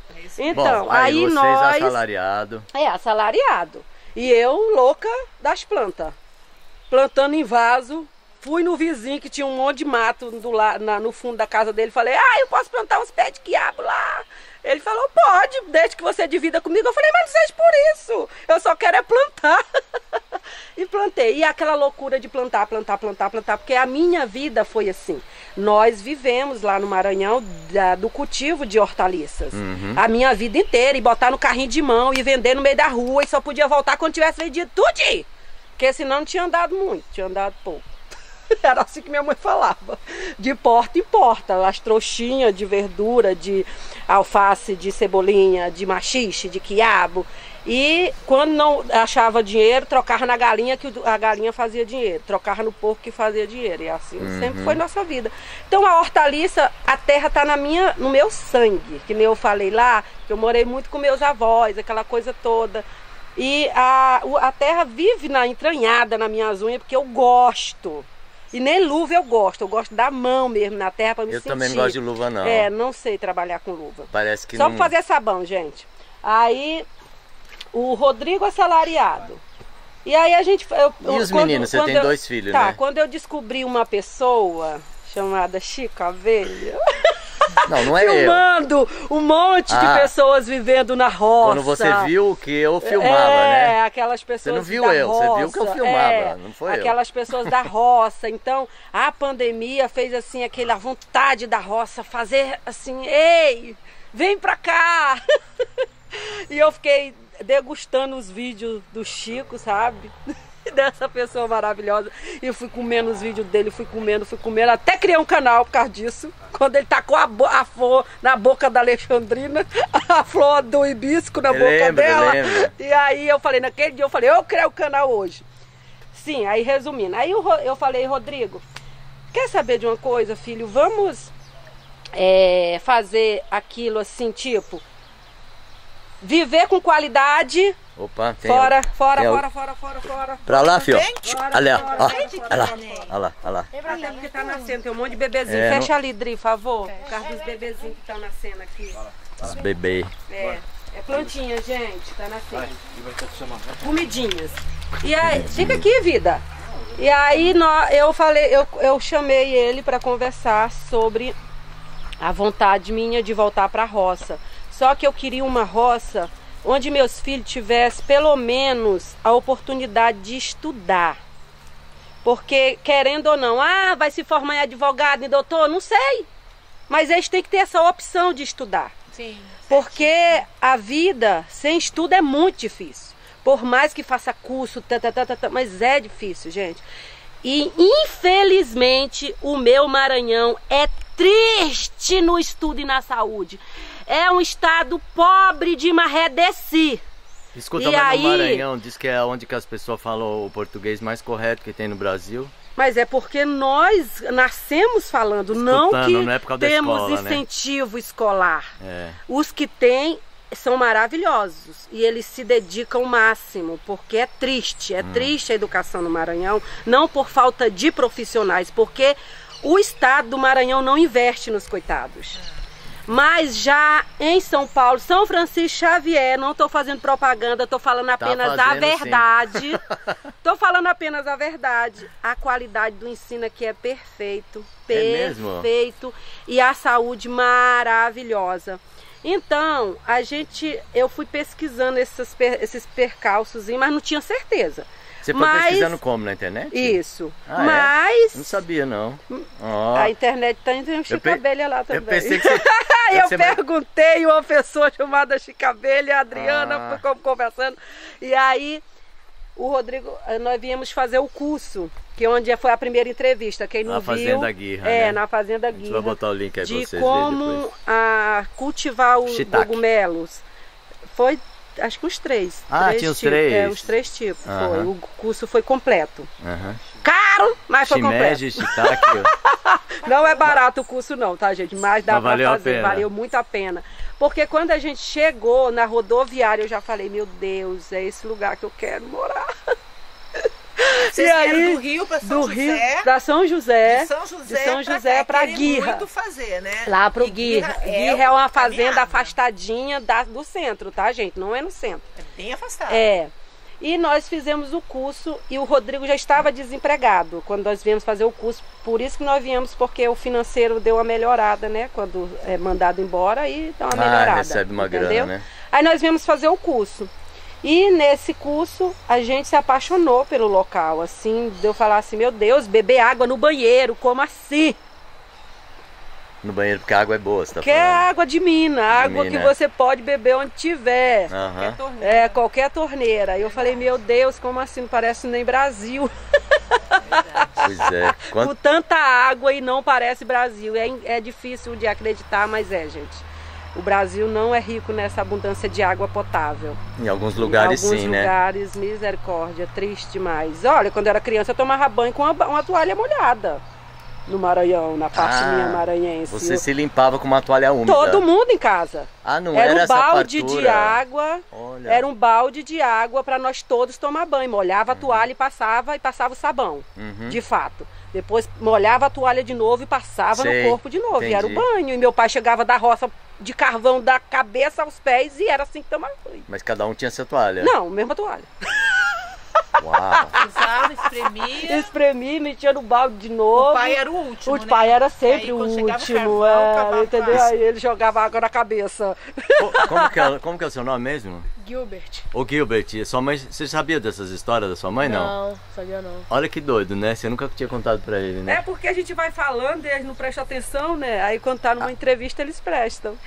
Então, Bom, aí vocês nós... assalariado. assalariado. E eu, louca das plantas. Plantando em vaso. Fui no vizinho que tinha um monte de mato no fundo da casa dele. Falei, eu posso plantar uns pés de quiabo lá. Ele falou, pode, desde que você divida comigo. Eu falei, mas não seja por isso. Eu só quero é plantar. E plantei. E aquela loucura de plantar, porque a minha vida foi assim. Nós vivemos lá no Maranhão do cultivo de hortaliças. A minha vida inteira. E botar no carrinho de mão e vender no meio da rua. E só podia voltar quando tivesse vendido tudo. Porque senão não tinha andado muito, tinha andado pouco. Era assim que minha mãe falava. De porta em porta. As trouxinhas de verdura, de alface, de cebolinha, de maxixe, de quiabo. E quando não achava dinheiro, trocava na galinha, que a galinha fazia dinheiro. Trocava no porco, que fazia dinheiro. E assim sempre foi nossa vida. Então a hortaliça, a terra está no meu sangue. Que nem eu falei lá, que eu morei muito com meus avós, aquela coisa toda. E a terra vive entranhada nas minhas unhas, porque eu gosto. E nem luva eu gosto da mão mesmo na terra para me sentir. Eu também não gosto de luva não. Não sei trabalhar com luva. Parece que só não... para fazer sabão, gente. Aí o Rodrigo assalariado. E aí a gente... E os meninos? Você tem 2 filhos, né? Quando eu descobri uma pessoa chamada Chico Abelha... Não é filmando um monte de pessoas vivendo na roça. Quando você viu o que eu filmava, né? Aquelas pessoas você não viu da eu, roça, você viu que eu filmava, não foi aquelas pessoas da roça. Então, a pandemia fez assim, aquela vontade da roça, fazer assim, ei, vem pra cá. E eu fiquei degustando os vídeos do Chico, sabe? Dessa pessoa maravilhosa. E eu fui comendo os vídeos dele, fui comendo. Até criei um canal por causa disso. Quando ele tacou a flor na boca da Alexandrina, a flor do hibisco na boca dela. E aí eu falei, naquele dia eu falei, eu criei o canal hoje. Sim, aí resumindo. Aí eu falei, Rodrigo, quer saber de uma coisa, filho? Vamos fazer aquilo assim, tipo, viver com qualidade. Opa, tem fora. Pra lá, filho. Olha lá. Até porque tá nascendo, tem um monte de bebezinho. Fecha ali, Dri, por favor. Por causa dos bebezinhos que estão nascendo aqui. Os bebês. É plantinha, gente, tá nascendo. Comidinhas. E aí, fica aqui, vida. E aí eu chamei ele para conversar sobre a vontade minha de voltar pra roça. Só que eu queria uma roça onde meus filhos tivessem pelo menos a oportunidade de estudar. Porque, querendo ou não, vai se formar em advogado, em doutor, não sei. Mas eles têm que ter essa opção de estudar. Sim. Porque a vida sem estudo é muito difícil. Por mais que faça curso, mas é difícil, gente. E, infelizmente, o meu Maranhão é triste no estudo e na saúde. É um estado pobre de marredeci. Escuta, mas no Maranhão diz que é onde que as pessoas falam o português mais correto que tem no Brasil. Mas é porque nós nascemos falando, não que não é por causa temos da escola, incentivo escolar. É. Os que têm são maravilhosos e eles se dedicam ao máximo, porque é triste a educação no Maranhão, não por falta de profissionais, porque o estado do Maranhão não investe nos coitados. Mas já em São Paulo, São Francisco Xavier, não estou fazendo propaganda, estou falando apenas a verdade. Estou falando apenas a verdade. A qualidade do ensino aqui é perfeito. Perfeito. E a saúde maravilhosa. Então, eu fui pesquisando esses percalços, mas não tinha certeza. Você foi pesquisando como? Na internet? Isso. Mas... Não sabia, não. A internet tem um Chico Abelha lá também. Eu pensei que você... Eu perguntei uma pessoa chamada Chico Abelha, a Adriana, ficou conversando. E aí, o Rodrigo, nós viemos fazer o curso, que onde foi a primeira entrevista. Quem não viu... Na Fazenda Guirra, né? Na Fazenda Guirra. A gente vai botar o link aí pra vocês verem como cultivar os cogumelos. Foi... Acho que uns 3. Tinha os 3? Uns 3 tipos. Foi. O curso foi completo. Caro, mas foi completo. Shiitake. Não é barato o curso não, tá, gente? Mas dá pra fazer. Pena. Valeu muito a pena. Porque quando a gente chegou na rodoviária, eu já falei, meu Deus, é esse lugar que eu quero morar. E aí, do Rio para São do Rio José. para São José. De São José para querem Guirra. muito fazer, né? Lá pro E Guirra. Guirra é uma fazenda caminhada. afastadinha do centro, tá, gente? Não é no centro. É bem afastado. É. E nós fizemos o curso e o Rodrigo já estava desempregado quando nós viemos fazer o curso. Por isso que nós viemos, porque o financeiro deu uma melhorada, né? Quando é mandado embora, aí dá uma melhorada. Recebe uma entendeu? grana, né? Aí nós viemos fazer o curso. E nesse curso a gente se apaixonou pelo local, assim, de eu falar assim, meu Deus, beber água no banheiro, como assim? No banheiro, porque a água é boa, você tá Que é falando. água de mina, água mina. que você pode beber onde tiver. Aham. É, qualquer torneira. Aí eu falei, meu Deus, como assim? Não parece nem Brasil. Pois é. Com tanta água e não parece Brasil. É difícil de acreditar, mas gente. O Brasil não é rico nessa abundância de água potável. Em alguns lugares sim, né? Em alguns né? lugares, misericórdia, triste demais. Olha, quando eu era criança eu tomava banho com uma toalha molhada. No Maranhão, na parte minha maranhense. Você se limpava com uma toalha úmida. Todo mundo em casa. Ah, não era era um essa balde fartura? de água. Olha. Era um balde de água para nós todos tomar banho. Molhava a toalha e passava o sabão. De fato. Depois molhava a toalha de novo e passava no corpo de novo. Entendi. E era o banho. E meu pai chegava da roça de carvão da cabeça aos pés e era assim que tomava banho. Mas cada um tinha sua toalha? Não, mesma toalha. Uau. Usava, espremia. Espremi, metia no balde de novo. O pai era o último, O pai era sempre Aí, o quando chegava último, carvão, entendeu? Aí ele jogava água na cabeça. Como que é o seu nome mesmo? Gilbert. Ô Gilbert, sua mãe, você sabia dessas histórias da sua mãe, não? Não, sabia não. Olha que doido, né? Você nunca tinha contado pra ele, né? É porque a gente vai falando e eles não prestam atenção, né? Aí quando tá numa entrevista eles prestam.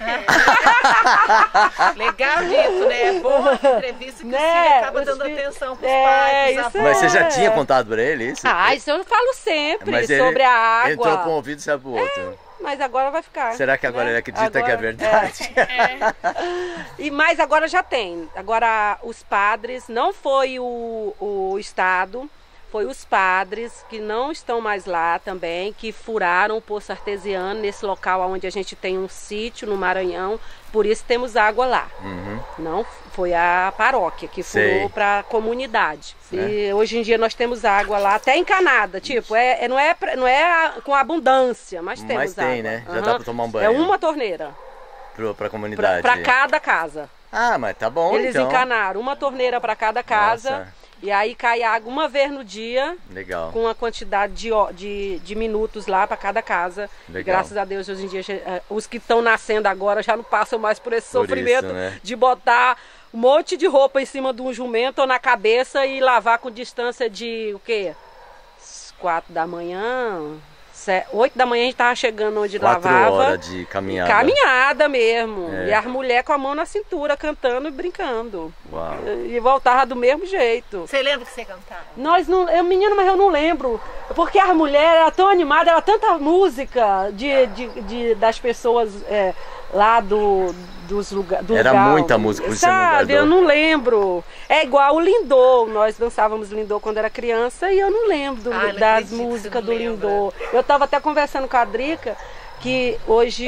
Legal isso, né? É boa a entrevista que o filho acaba dando atenção pros pais, pros avós. Mas você já tinha contado pra ele isso? Ah, isso eu falo sempre, Mas sobre a água. entrou pra um ouvido e saiu pro outro. Mas agora vai ficar. Será que agora ele acredita que é verdade? Mas agora já tem. Agora os padres, não foi o Estado, foi os padres que não estão mais lá também, que furaram o poço artesiano nesse local onde a gente tem um sítio no Maranhão, por isso temos água lá. Não foi a paróquia que furou para a comunidade. E hoje em dia nós temos água lá, até encanada, tipo, não é com abundância, mas temos Mas tem, água. né? Já dá pra tomar um banho. É uma torneira. Pra comunidade. Para cada casa. Ah, mas tá bom. Eles então. encanaram uma torneira para cada casa. Nossa. E aí cai água uma vez no dia. Legal. Com uma quantidade de minutos lá para cada casa. Legal. E graças a Deus, hoje em dia, os que estão nascendo agora já não passam mais por esse sofrimento isso, né? de botar um monte de roupa em cima de um jumento ou na cabeça e lavar com distância de o quê? 4 da manhã, 8 da manhã a gente tava chegando onde 4 lavava. horas de caminhada. Caminhada mesmo. É. E as mulheres com a mão na cintura, cantando e brincando. Uau. E voltava do mesmo jeito. Você lembra que você cantava? Nós não, menino, mas eu não lembro. Porque as mulheres eram tão animadas, era tanta música das pessoas lá dos lugares. Era muita música, por isso você não sabe, guardou. eu não lembro. É igual o Lindô. Nós dançávamos Lindô quando era criança e eu não lembro não das acredito que músicas você do não Lindô. Eu estava até conversando com a Drica que hoje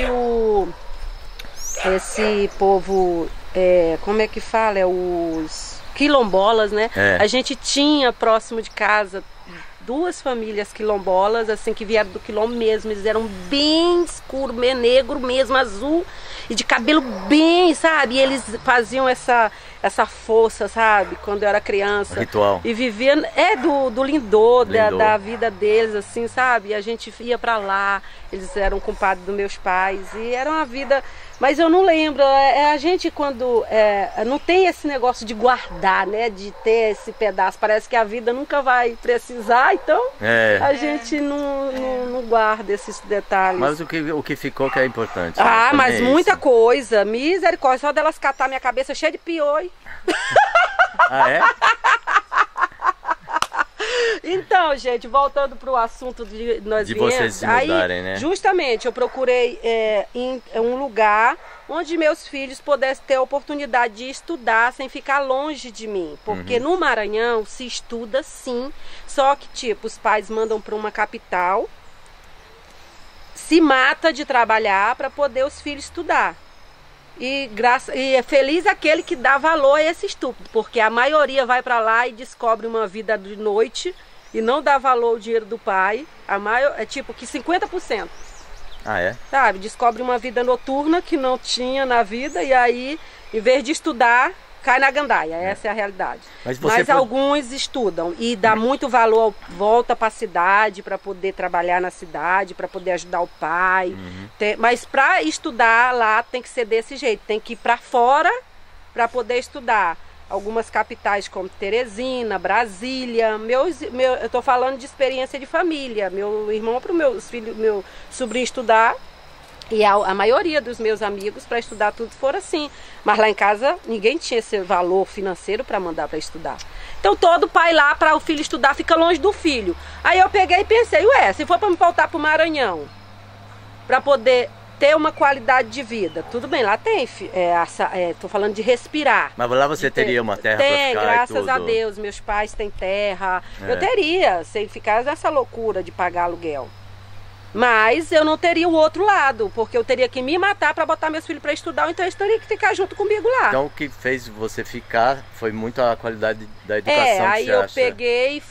esse povo, como é que fala? Os quilombolas, né? A gente tinha próximo de casa 2 famílias quilombolas, assim, que vieram do quilombo mesmo. Eles eram bem escuros, bem negro mesmo, azul, e de cabelo bem, sabe? E eles faziam essa força, sabe? Quando eu era criança. Ritual. E vivia, do Lindô, da vida deles, assim, sabe? E a gente ia pra lá, eles eram compadres dos meus pais, e era uma vida... Mas eu não lembro, a gente quando não tem esse negócio de guardar, né? De ter esse pedaço, parece que a vida nunca vai precisar, então a gente não guarda esses detalhes. Mas o que ficou que é importante. Ah, né? mas É muita isso. coisa, misericórdia, só delas catar minha cabeça cheia de pioi. Ah, é? Então, gente, voltando para o assunto de nós De viemos, vocês se mudarem, né? Justamente, eu procurei em um lugar onde meus filhos pudessem ter a oportunidade de estudar sem ficar longe de mim. Porque no Maranhão se estuda sim, só que tipo, os pais mandam para uma capital, se mata de trabalhar para poder os filhos estudar. E é feliz aquele que dá valor a esse estudo, porque a maioria vai para lá e descobre uma vida de noite, e não dá valor ao dinheiro do pai, é tipo que 50%. Ah, é? Sabe? Descobre uma vida noturna que não tinha na vida e aí, em vez de estudar, cai na gandaia. Essa é a realidade. Mas alguns estudam e dá muito valor, volta para a cidade para poder trabalhar na cidade, para poder ajudar o pai. Mas para estudar lá tem que ser desse jeito, tem que ir para fora para poder estudar. Algumas capitais como Teresina, Brasília, eu estou falando de experiência de família. Meu irmão para o meu sobrinho estudar e a maioria dos meus amigos para estudar tudo foram assim. Mas lá em casa ninguém tinha esse valor financeiro para mandar para estudar. Então todo pai lá para o filho estudar fica longe do filho. Aí eu peguei e pensei, se for para me voltar para o Maranhão, para poder ter uma qualidade de vida. Tudo bem, lá tem, tô falando de respirar. Mas lá você teria uma terra para ficar? Tem, graças a Deus, meus pais têm terra. Eu teria, sem ficar nessa loucura de pagar aluguel. Mas eu não teria o outro lado, porque eu teria que me matar para botar meus filhos para estudar, então eles teriam que ficar junto comigo lá. Então o que fez você ficar foi muito a qualidade da educação. Aí eu peguei,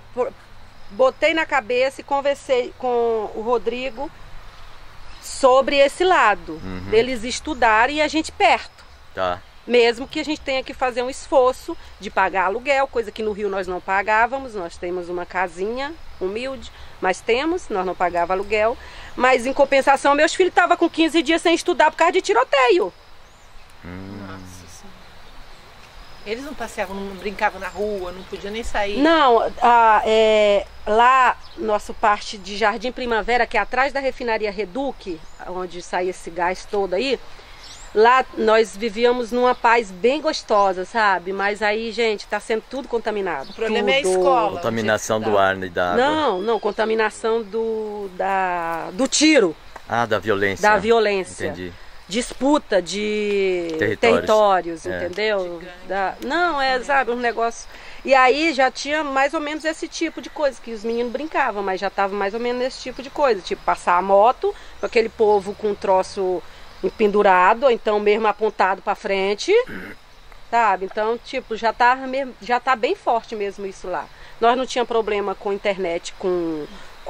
botei na cabeça e conversei com o Rodrigo sobre esse lado, deles estudarem e a gente perto. Tá. Mesmo que a gente tenha que fazer um esforço de pagar aluguel, coisa que no Rio nós não pagávamos. Nós temos uma casinha humilde, mas nós não pagávamos aluguel. Mas em compensação, meus filhos estavam com 15 dias sem estudar por causa de tiroteio. Nossa Senhora. Eles não passeavam, não brincavam na rua, não podiam nem sair? Não, lá, nosso parte de Jardim Primavera, que é atrás da refinaria Reduc, onde sai esse gás todo aí, lá nós vivíamos numa paz bem gostosa, sabe? Mas aí, gente, tá sendo tudo contaminado. O problema é a escola. Contaminação do ar e da água. Não, contaminação do tiro. Ah, da violência. Da violência. Entendi. Disputa de territórios, entendeu? Sabe, um negócio. E aí já tinha mais ou menos esse tipo de coisa, que os meninos brincavam, mas já tava mais ou menos nesse tipo de coisa. Tipo, passar a moto, com aquele povo com um troço pendurado, ou então mesmo apontado para frente, sabe? Então, tipo, já tá bem forte mesmo isso lá. Nós não tínhamos problema com internet, com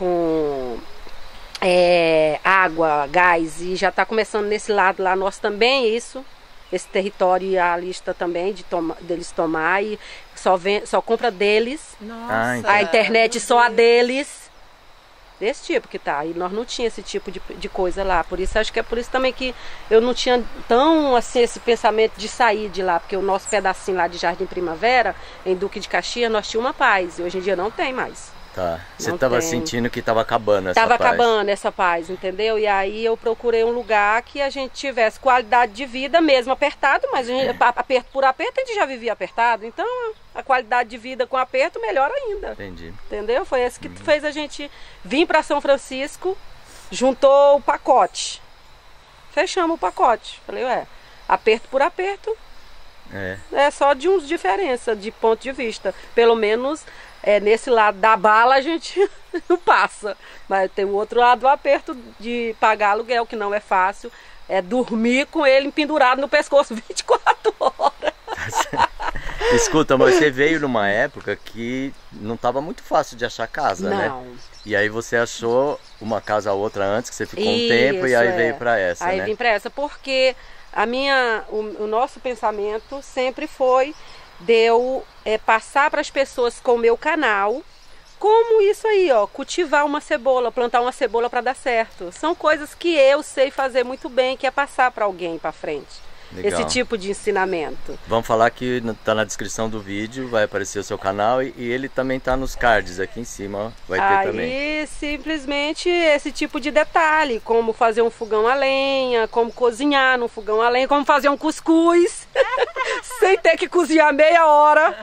água, gás, e já está começando nesse lado lá, nós também esse território e a lista também deles tomar, e só compra deles. Nossa, a internet só a deles. Desse tipo que tá. E nós não tínhamos esse tipo de coisa lá. Por isso, acho que é por isso também que eu não tinha tão assim esse pensamento de sair de lá. Porque o nosso pedacinho lá de Jardim Primavera, em Duque de Caxias, nós tínhamos uma paz. E hoje em dia não tem mais. Tá. Você estava sentindo que estava acabando essa paz. Estava acabando essa paz, entendeu? E aí eu procurei um lugar que a gente tivesse qualidade de vida, mesmo apertado, mas aperto por aperto a gente já vivia apertado. Então a qualidade de vida com aperto melhor ainda. Entendi. Entendeu? Foi esse que fez a gente vir para São Francisco, juntou o pacote. Fechamos o pacote. Falei, aperto por aperto. É só de uns diferença de ponto de vista. Pelo menos nesse lado da bala a gente não passa. Mas tem o outro lado do aperto de pagar aluguel, que não é fácil. É dormir com ele pendurado no pescoço 24 horas. Escuta, mas você veio numa época que não estava muito fácil de achar casa, né? E aí você achou uma casa ou outra antes, que você ficou um tempo, e aí veio para essa, né? Aí vim para essa, porque o nosso pensamento sempre foi de eu passar para as pessoas com o meu canal, como isso aí, cultivar uma cebola, plantar uma cebola para dar certo. São coisas que eu sei fazer muito bem, que é passar para alguém para frente. Legal. Esse tipo de ensinamento. Vamos falar que tá na descrição do vídeo, vai aparecer o seu canal e ele também tá nos cards aqui em cima, vai ter também. Aí simplesmente esse tipo de detalhe, como fazer um fogão a lenha, como cozinhar no fogão a lenha, como fazer um cuscuz sem ter que cozinhar meia hora.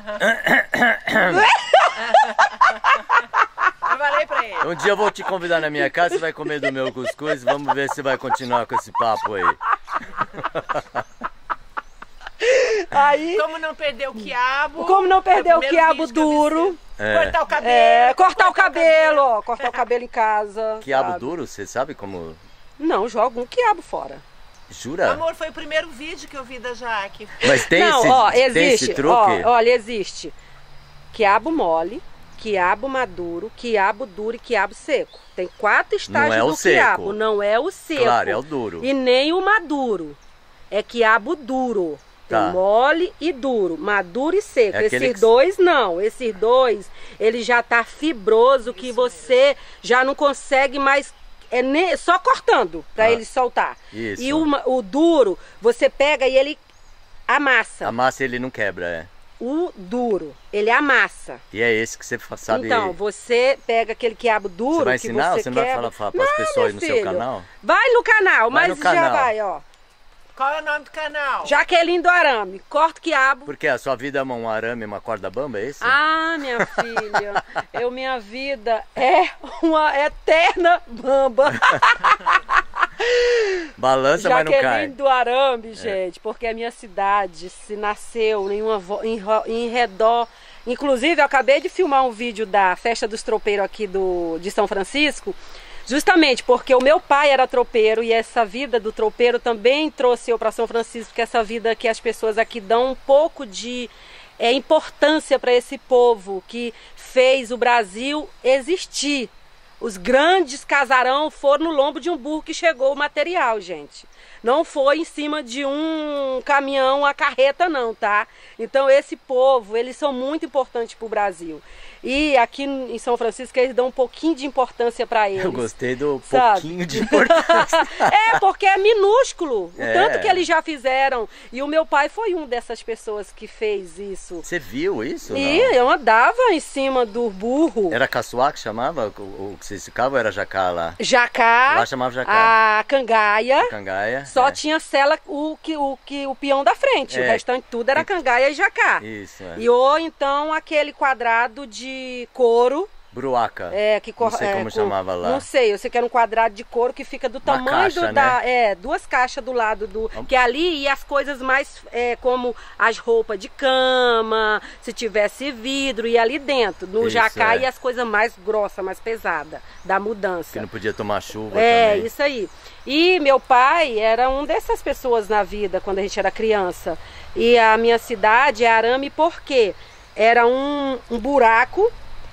Eu falei pra ele. Um dia eu vou te convidar na minha casa, você vai comer do meu cuscuz, vamos ver se vai continuar com esse papo aí. Aí, como não perder o quiabo? Como não perder o quiabo duro? Cortar o cabelo. Cortar o cabelo, cortar o cabelo em casa. Quiabo sabe? duro, você sabe como? Não, joga um quiabo fora. Jura? Amor, foi o primeiro vídeo que eu vi da Jaque. Mas tem, não, existe, existe, tem esse truque? Olha, existe quiabo mole, quiabo maduro, quiabo duro e quiabo seco. Tem 4 estágios Não é o do seco. quiabo, não é o seco. Claro, é o duro. E nem o maduro. É quiabo duro. Tem Tá. mole e duro, maduro e seco. É aquele Esses que- dois não, esses dois, ele já tá fibroso, que você já não consegue mais, só cortando para ele soltar. Isso. E o duro, você pega e ele amassa. A massa ele não quebra, é. O duro, ele amassa. E é esse que você sabe. Então, você pega aquele quiabo duro Você vai que ensinar você ou você não vai quebra. falar para as pessoas aí no seu filho. canal? Vai no canal, Vai mas no já canal. vai, ó. Qual é o nome do canal? Jaqueline do Arame, corta o quiabo. Porque a sua vida é um arame, uma corda bamba, é isso? Ah, minha filha, minha vida é uma eterna bamba. Balança, mas não cai. Jaqueline do Arame, gente, porque a minha cidade se nasceu em redor. Inclusive, eu acabei de filmar um vídeo da Festa dos Tropeiros aqui de São Francisco, justamente porque o meu pai era tropeiro e essa vida do tropeiro também trouxe eu para São Francisco, porque essa vida que as pessoas aqui dão um pouco de importância para esse povo que fez o Brasil existir. Os grandes casarão foram no lombo de um burro que chegou o material, gente. Não foi em cima de um caminhão, a carreta não, tá? Então esse povo, eles são muito importantes para o Brasil. E aqui em São Francisco eles dão um pouquinho de importância para eles. Eu gostei do sabe? pouquinho de importância. Porque é minúsculo. O É. tanto que eles já fizeram. E o meu pai foi um dessas pessoas que fez isso. Você viu isso? E não? eu andava em cima do burro. Era caçoar que chamava? O que vocês ficavam ou era jacá lá? Jacá, Lá chamava jacá. a cangaia. Cangaia? Só é. tinha cela o peão da frente. O É. restante tudo era cangaia e jacá. Isso, é. E ou então aquele quadrado de couro. Bruaca. Que Não sei como chamava lá. Não sei, eu sei que era um quadrado de couro que fica do tamanho caixa, né? 2 caixas do lado do. Que ali e as coisas mais como as roupas de cama, se tivesse vidro, e ali dentro. No Isso, jacá é. e as coisas mais grossas, mais pesadas, da mudança. Que não podia tomar chuva também. Isso aí. E meu pai era um dessas pessoas na vida quando a gente era criança. E a minha cidade é Arame porque era um buraco.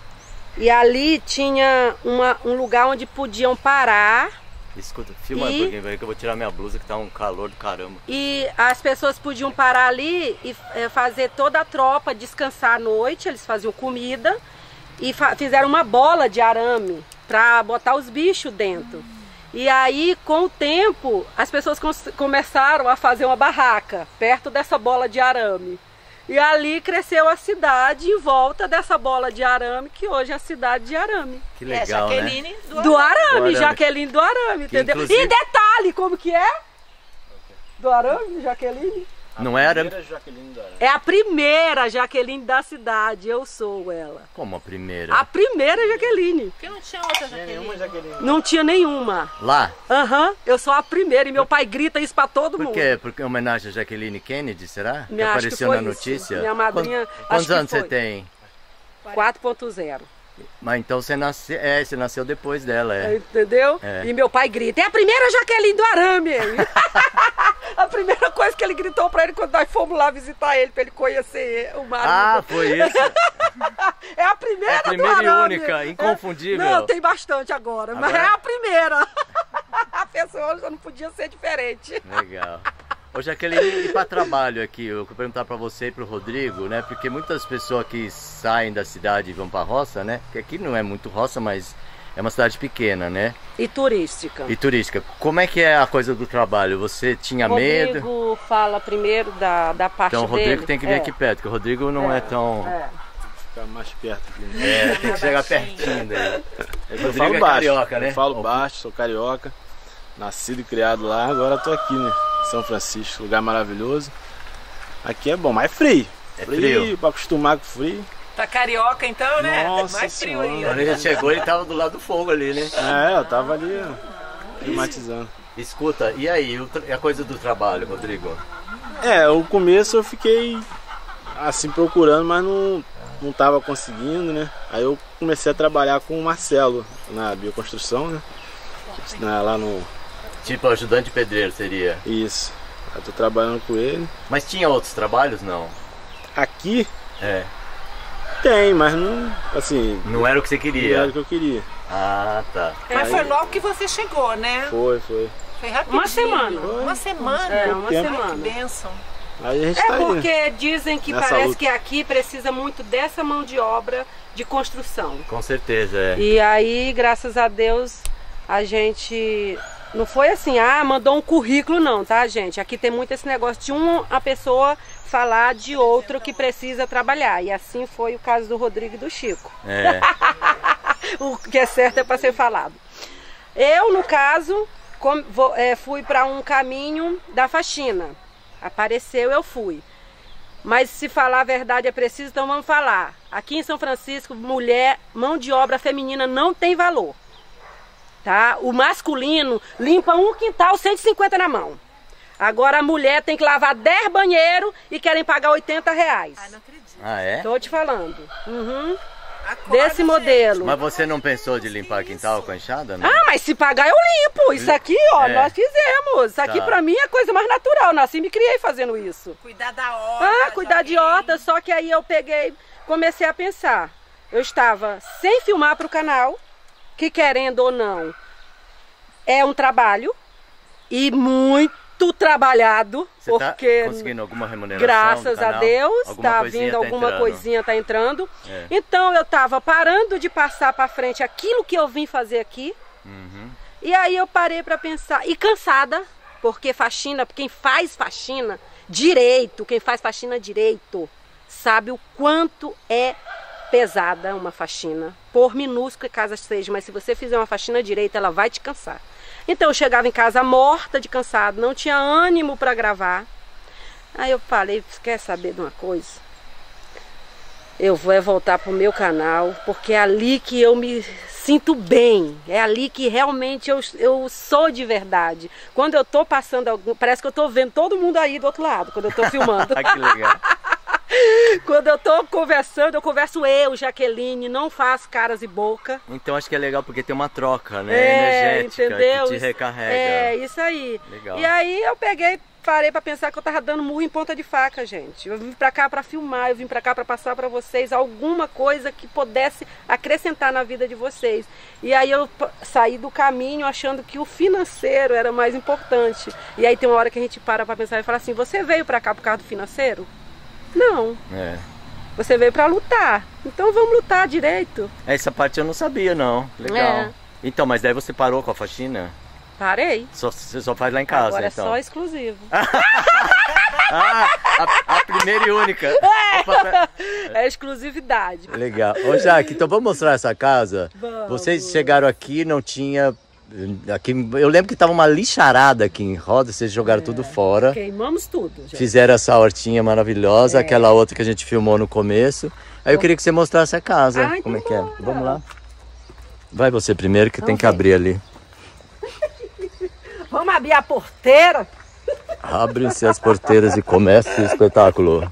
E ali tinha um lugar onde podiam parar. Escuta, filma aí um pouquinho, velho, que eu vou tirar minha blusa que tá um calor do caramba. E as pessoas podiam parar ali e fazer toda a tropa descansar à noite. Eles faziam comida e fizeram uma bola de arame para botar os bichos dentro. E aí, com o tempo, as pessoas começaram a fazer uma barraca perto dessa bola de arame. E ali cresceu a cidade em volta dessa bola de arame, que hoje é a cidade de Arame. Que legal, né? Jaqueline Do Arame, Arame. Jaqueline do Arame, entendeu? inclusive- E detalhe, como que é? Do Arame, Jaqueline? Não é arame? Jaqueline do Arame. É a primeira Jaqueline da cidade, eu sou ela. Como a primeira? A primeira Jaqueline. Porque não tinha outra Tinha Jaqueline. nenhuma Jaqueline. Não tinha nenhuma. Lá? Eu sou a primeira e meu pai grita isso pra todo Por mundo. quê? Porque é homenagem a Jaqueline Kennedy, será? Que Acho que apareceu foi na isso. notícia? Minha madrinha, acho Quantos que anos foi. você tem? 4.0. Mas então você nasceu depois dela, é. Entendeu? É. E meu pai grita, é a primeira Jaqueline do Arame. A primeira coisa que ele gritou pra ele quando nós fomos lá visitar ele, pra ele conhecer o marido. Ah, foi isso? É a primeira, É a primeira do e Arame. única, inconfundível. Não, tem bastante agora, mas Agora- é a primeira. A pessoa já não podia ser diferente. Legal. Ô Jaqueline, e para trabalho aqui, eu vou perguntar para você e para o Rodrigo, né? Porque muitas pessoas que saem da cidade e vão para roça, né? Porque aqui não é muito roça, mas é uma cidade pequena, né? E turística. E turística. Como é que é a coisa do trabalho? Você tinha medo? Rodrigo fala primeiro da parte Então o dele. Rodrigo tem que vir aqui perto, porque o Rodrigo não é tão... Ficar mais perto aqui. Né? tem que chegar pertinho daí. Eu Rodrigo falo é baixo. carioca, né? Eu falo baixo, sou carioca. Nascido e criado lá, agora tô aqui, né? São Francisco, lugar maravilhoso. Aqui é bom, mas é frio. É frio. Pra acostumar com frio. Tá carioca então, né? Nossa Mais frio Senhora. ainda. Quando ele chegou, ele tava do lado do fogo ali, né? É, eu tava ali climatizando. Escuta, e aí, a coisa do trabalho, Rodrigo? O começo eu fiquei assim procurando, mas não tava conseguindo, né? Aí eu comecei a trabalhar com o Marcelo na bioconstrução, né? Lá no... Tipo ajudante pedreiro seria. Isso. Eu tô trabalhando com ele. Mas tinha outros trabalhos, não? Aqui É. tem, mas não, assim... Não era o que você Não queria? era o que eu queria. Ah, tá. Mas foi logo que você chegou, né? Foi. Foi rapidinho. Uma semana. Uma semana? É, uma tempo. Ai, que semana. bênção. Aí a gente É tá aí, né? porque dizem que Nessa parece luta. que aqui precisa muito dessa mão de obra de construção. Com certeza, é. E aí, graças a Deus, a gente... Não foi assim, mandou um currículo não, tá, gente? Aqui tem muito esse negócio de uma pessoa falar de outro que precisa trabalhar. E assim foi o caso do Rodrigo e do Chico. É. O que é certo é para ser falado. Eu, no caso, fui para um caminho da faxina. Apareceu, eu fui. Mas se falar a verdade é preciso, então vamos falar. Aqui em São Francisco, mulher, mão de obra feminina não tem valor. Tá? O masculino limpa um quintal, 150 na mão. Agora a mulher tem que lavar 10 banheiros e querem pagar 80 reais. Ai, não acredito. Ah, é? Tô te falando. Uhum. Acorda, Desse gente. modelo. Mas você não pensou de limpar quintal com a enxada, não? Ah, mas se pagar eu limpo. Isso aqui, ó, É. nós fizemos. Isso aqui Tá. pra mim é a coisa mais natural. Nasci e me criei fazendo isso. Cuidar da horta. Cuidar de horta, só que aí eu comecei a pensar. Eu estava sem filmar pro canal, que querendo ou não, é um trabalho e muito trabalhado, Você porque tá conseguindo alguma remuneração graças do canal? a Deus Alguma tá coisinha vindo tá alguma entrando? coisinha, tá entrando. É. Então eu tava parando de passar para frente aquilo que eu vim fazer aqui. Uhum. E aí eu parei para pensar, e cansada, porque faxina, quem faz faxina direito, sabe o quanto é pesada uma faxina, por minúscula que casa seja, mas se você fizer uma faxina direita, ela vai te cansar. Então eu chegava em casa morta de cansado, não tinha ânimo para gravar. Aí eu falei, quer saber de uma coisa? Eu vou voltar pro meu canal, porque é ali que eu me sinto bem, é ali que realmente eu sou de verdade. Quando eu tô passando, parece que eu tô vendo todo mundo aí do outro lado, quando eu tô filmando. Que legal. Quando eu tô conversando, eu converso Jaqueline, não faço caras e boca. Então acho que é legal porque tem uma troca, né? Energética, entendeu? que te recarrega. É, isso aí. Legal. E aí eu parei pra pensar que eu tava dando murro em ponta de faca, gente. Eu vim pra cá pra filmar, eu vim pra cá pra passar pra vocês alguma coisa que pudesse acrescentar na vida de vocês. E aí eu saí do caminho achando que o financeiro era mais importante. E aí tem uma hora que a gente para pra pensar e fala assim, você veio pra cá por causa do financeiro? Não. É. Você veio pra lutar. Então vamos lutar direito. Essa parte eu não sabia, não. Legal. É. Então, mas daí você parou com a faxina? Parei. Você só faz lá em casa, Agora então? é só exclusivo. A primeira e única. Opa, É exclusividade. legal. Ô, Jaque, então vamos mostrar essa casa? Vamos. Vocês chegaram aqui, não tinha... Aqui, eu lembro que tava uma lixarada aqui em Roda, vocês jogaram tudo fora. Queimamos tudo, gente. Fizeram essa hortinha maravilhosa, aquela outra que a gente filmou no começo. Aí eu queria que você mostrasse a casa. Ah, então como é que é? bora. Vamos lá. Vai você primeiro, que tem que vem. abrir ali. Vamos abrir a porteira? Abrem-se as porteiras e começa o espetáculo.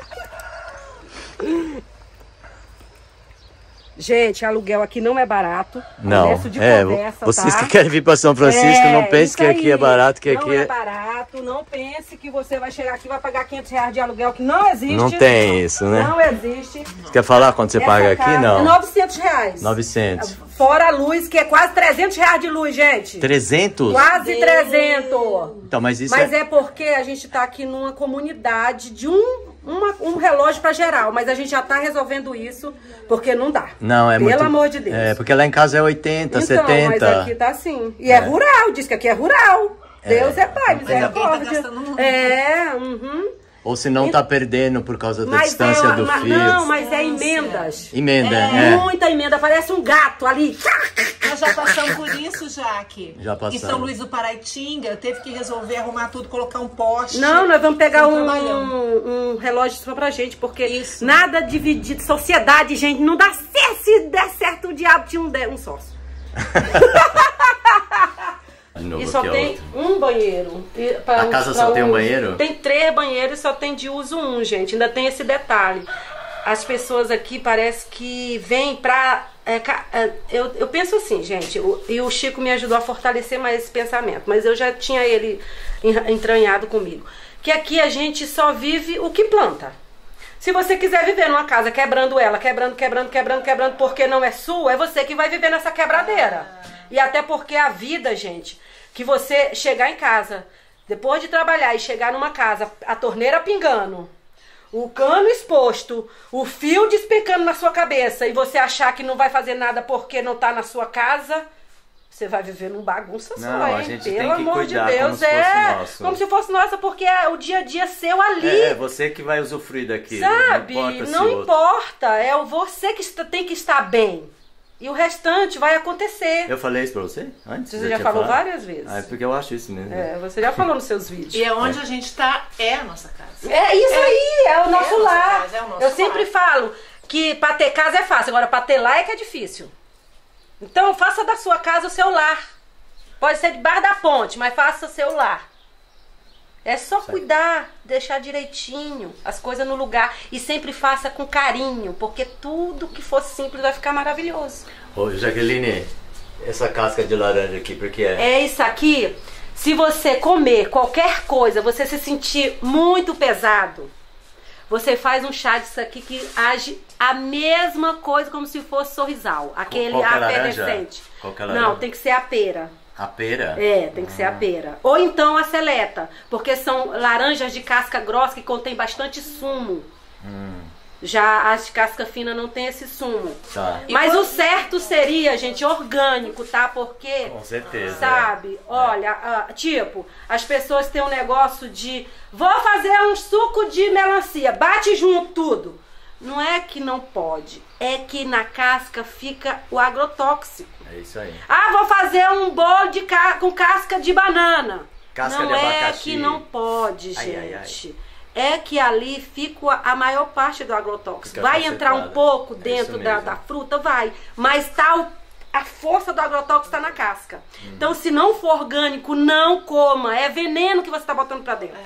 Gente, aluguel aqui não é barato. Não, Começo de conversa, vocês tá? que querem vir para São Francisco, não pense isso que aqui é aí. barato, que não aqui é barato, não pense que você vai chegar aqui e vai pagar 500 reais de aluguel, que não existe. Não tem isso, né? Não existe. Você quer falar quanto você paga Essa aqui? casa Não. é 900 reais. 900. Fora a luz, que é quase 300 reais de luz, gente. 300? Quase 300. Então, mas isso Mas é porque a gente tá aqui numa comunidade de um relógio para geral, mas a gente já tá resolvendo isso, porque não dá. Não, é Pelo muito... amor de Deus. É, porque lá em casa é 80, Então, 70. mas aqui tá assim. E é rural, diz que aqui é rural. Deus é pai, misericórdia. gastando muito. Ou se não tá perdendo por causa da Mas distância do fio. não, mas é emendas. Emenda, é. Muita emenda, parece um gato ali. Nós já passamos por isso, Jaque. Já passamos. Em São Luís do Paraitinga, teve que resolver arrumar tudo, colocar um poste. Não, nós vamos pegar Estamos trabalhando. um relógio só pra gente, porque Isso. nada dividido, sociedade, gente, não dá certo. Se der certo, o diabo tinha um sócio. De novo E só aqui, ó, tem outro. um banheiro. A casa só tem um banheiro? Tem 3 banheiros e só tem de uso um, gente. Ainda tem esse detalhe. As pessoas aqui parece que vêm pra... eu penso assim, gente, e o Chico me ajudou a fortalecer mais esse pensamento, mas eu já tinha ele entranhado comigo. Que aqui a gente só vive o que planta. Se você quiser viver numa casa quebrando ela, quebrando, porque não é sua, é você que vai viver nessa quebradeira. E até porque a vida, gente, que você chegar em casa, depois de trabalhar e chegar numa casa, a torneira pingando, o cano exposto, o fio despicando na sua cabeça e você achar que não vai fazer nada porque não tá na sua casa, você vai viver num bagunça só, Não, hein? a gente Pelo tem que amor cuidar de Deus, como se fosse nosso. como se fosse nossa, porque é o dia a dia seu ali. É você que vai usufruir daquilo. Sabe? Não importa se Não o outro... importa, é você que tem que estar bem. E o restante vai acontecer. Eu falei isso pra você antes? Você já falou várias vezes. Ah, é porque eu acho isso mesmo. É, você já falou nos seus vídeos. E é onde a gente tá, é a nossa casa. É isso aí, é o nosso nossa lar. casa, é o nosso Eu lar. sempre falo que pra ter casa é fácil, agora pra ter lar é que é difícil. Então faça da sua casa o seu lar. Pode ser debaixo da ponte, mas faça o seu lar. É só cuidar, deixar direitinho as coisas no lugar. E sempre faça com carinho, porque tudo que for simples vai ficar maravilhoso. Ô, Jaqueline, essa casca de laranja aqui, por que é? É isso aqui. Se você comer qualquer coisa, você se sentir muito pesado, você faz um chá disso aqui que age a mesma coisa como se fosse sorrisal. Aquele Qual que é a laranja? efervescente. Qual que é a laranja? Não, tem que ser a pera. A pera? É, tem que ser a pera. Ou então a seleta, porque são laranjas de casca grossa que contém bastante sumo. Já as de casca fina não tem esse sumo. Tá. Mas o certo seria, gente, orgânico, tá? Porque, Com certeza. sabe, olha, tipo, as pessoas têm um negócio de vou fazer um suco de melancia, bate junto tudo. Não é que não pode, é que na casca fica o agrotóxico. É isso aí. Ah, vou fazer um bolo com casca de banana. Casca não de é abacaxi. que não pode, Ai, gente. ai, É que ali fica a maior parte do agrotóxico. Fica Vai entrar um concentrada. pouco É dentro isso da mesmo. fruta? Vai. Mas a força do agrotóxico está na casca. Então, se não for orgânico, não coma. É veneno que você está botando para dentro.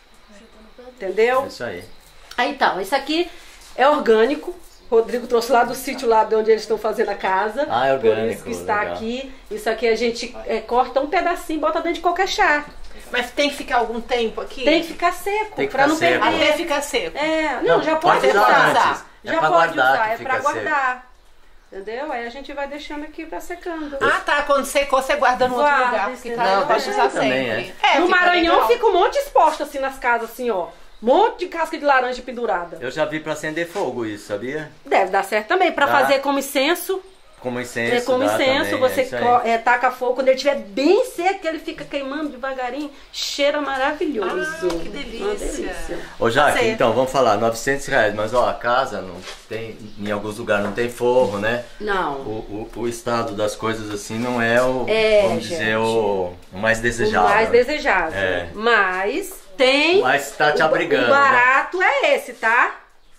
Entendeu? É isso aí. Aí, então, isso aqui é orgânico. Rodrigo trouxe lá do sítio lá de onde eles estão fazendo a casa. Ah, é orgânico, Por isso que está legal. aqui. Isso aqui a gente corta um pedacinho e bota dentro de qualquer chá. Mas tem que ficar algum tempo aqui? Tem que ficar seco, Tem que pra ficar não seco. perder. Até ficar seco. É, não, já pode pode usar usar. antes. É Já pra pode guardar usar, que é pra fica seco. guardar. Entendeu? Aí a gente vai deixando aqui pra secando. Ah, tá. Quando secou, você guarda no outro Guarda, lugar. Porque entendeu? tá, Não, pode deixa usar aí também, sempre. É, No fica Maranhão legal. fica um monte exposto assim nas casas, assim, ó. Monte de casca de laranja pendurada. Eu já vi pra acender fogo isso, sabia? Deve dar certo também. Pra Dá. fazer como incenso. Como incenso. Como dá incenso, também, você é isso aí. taca fogo. Quando ele estiver bem seco, ele fica queimando devagarinho. Cheira maravilhoso. Ah, que delícia. Uma delícia. Ô Jaque, Sei. então, vamos falar, R$900, mas ó, a casa não tem, em alguns lugares não tem forro, né? Não. O estado das coisas assim não é o, vamos gente. dizer, o mais desejável. O mais desejável. É. Mas tem... Mas tá te abrigando, O barato é esse, tá?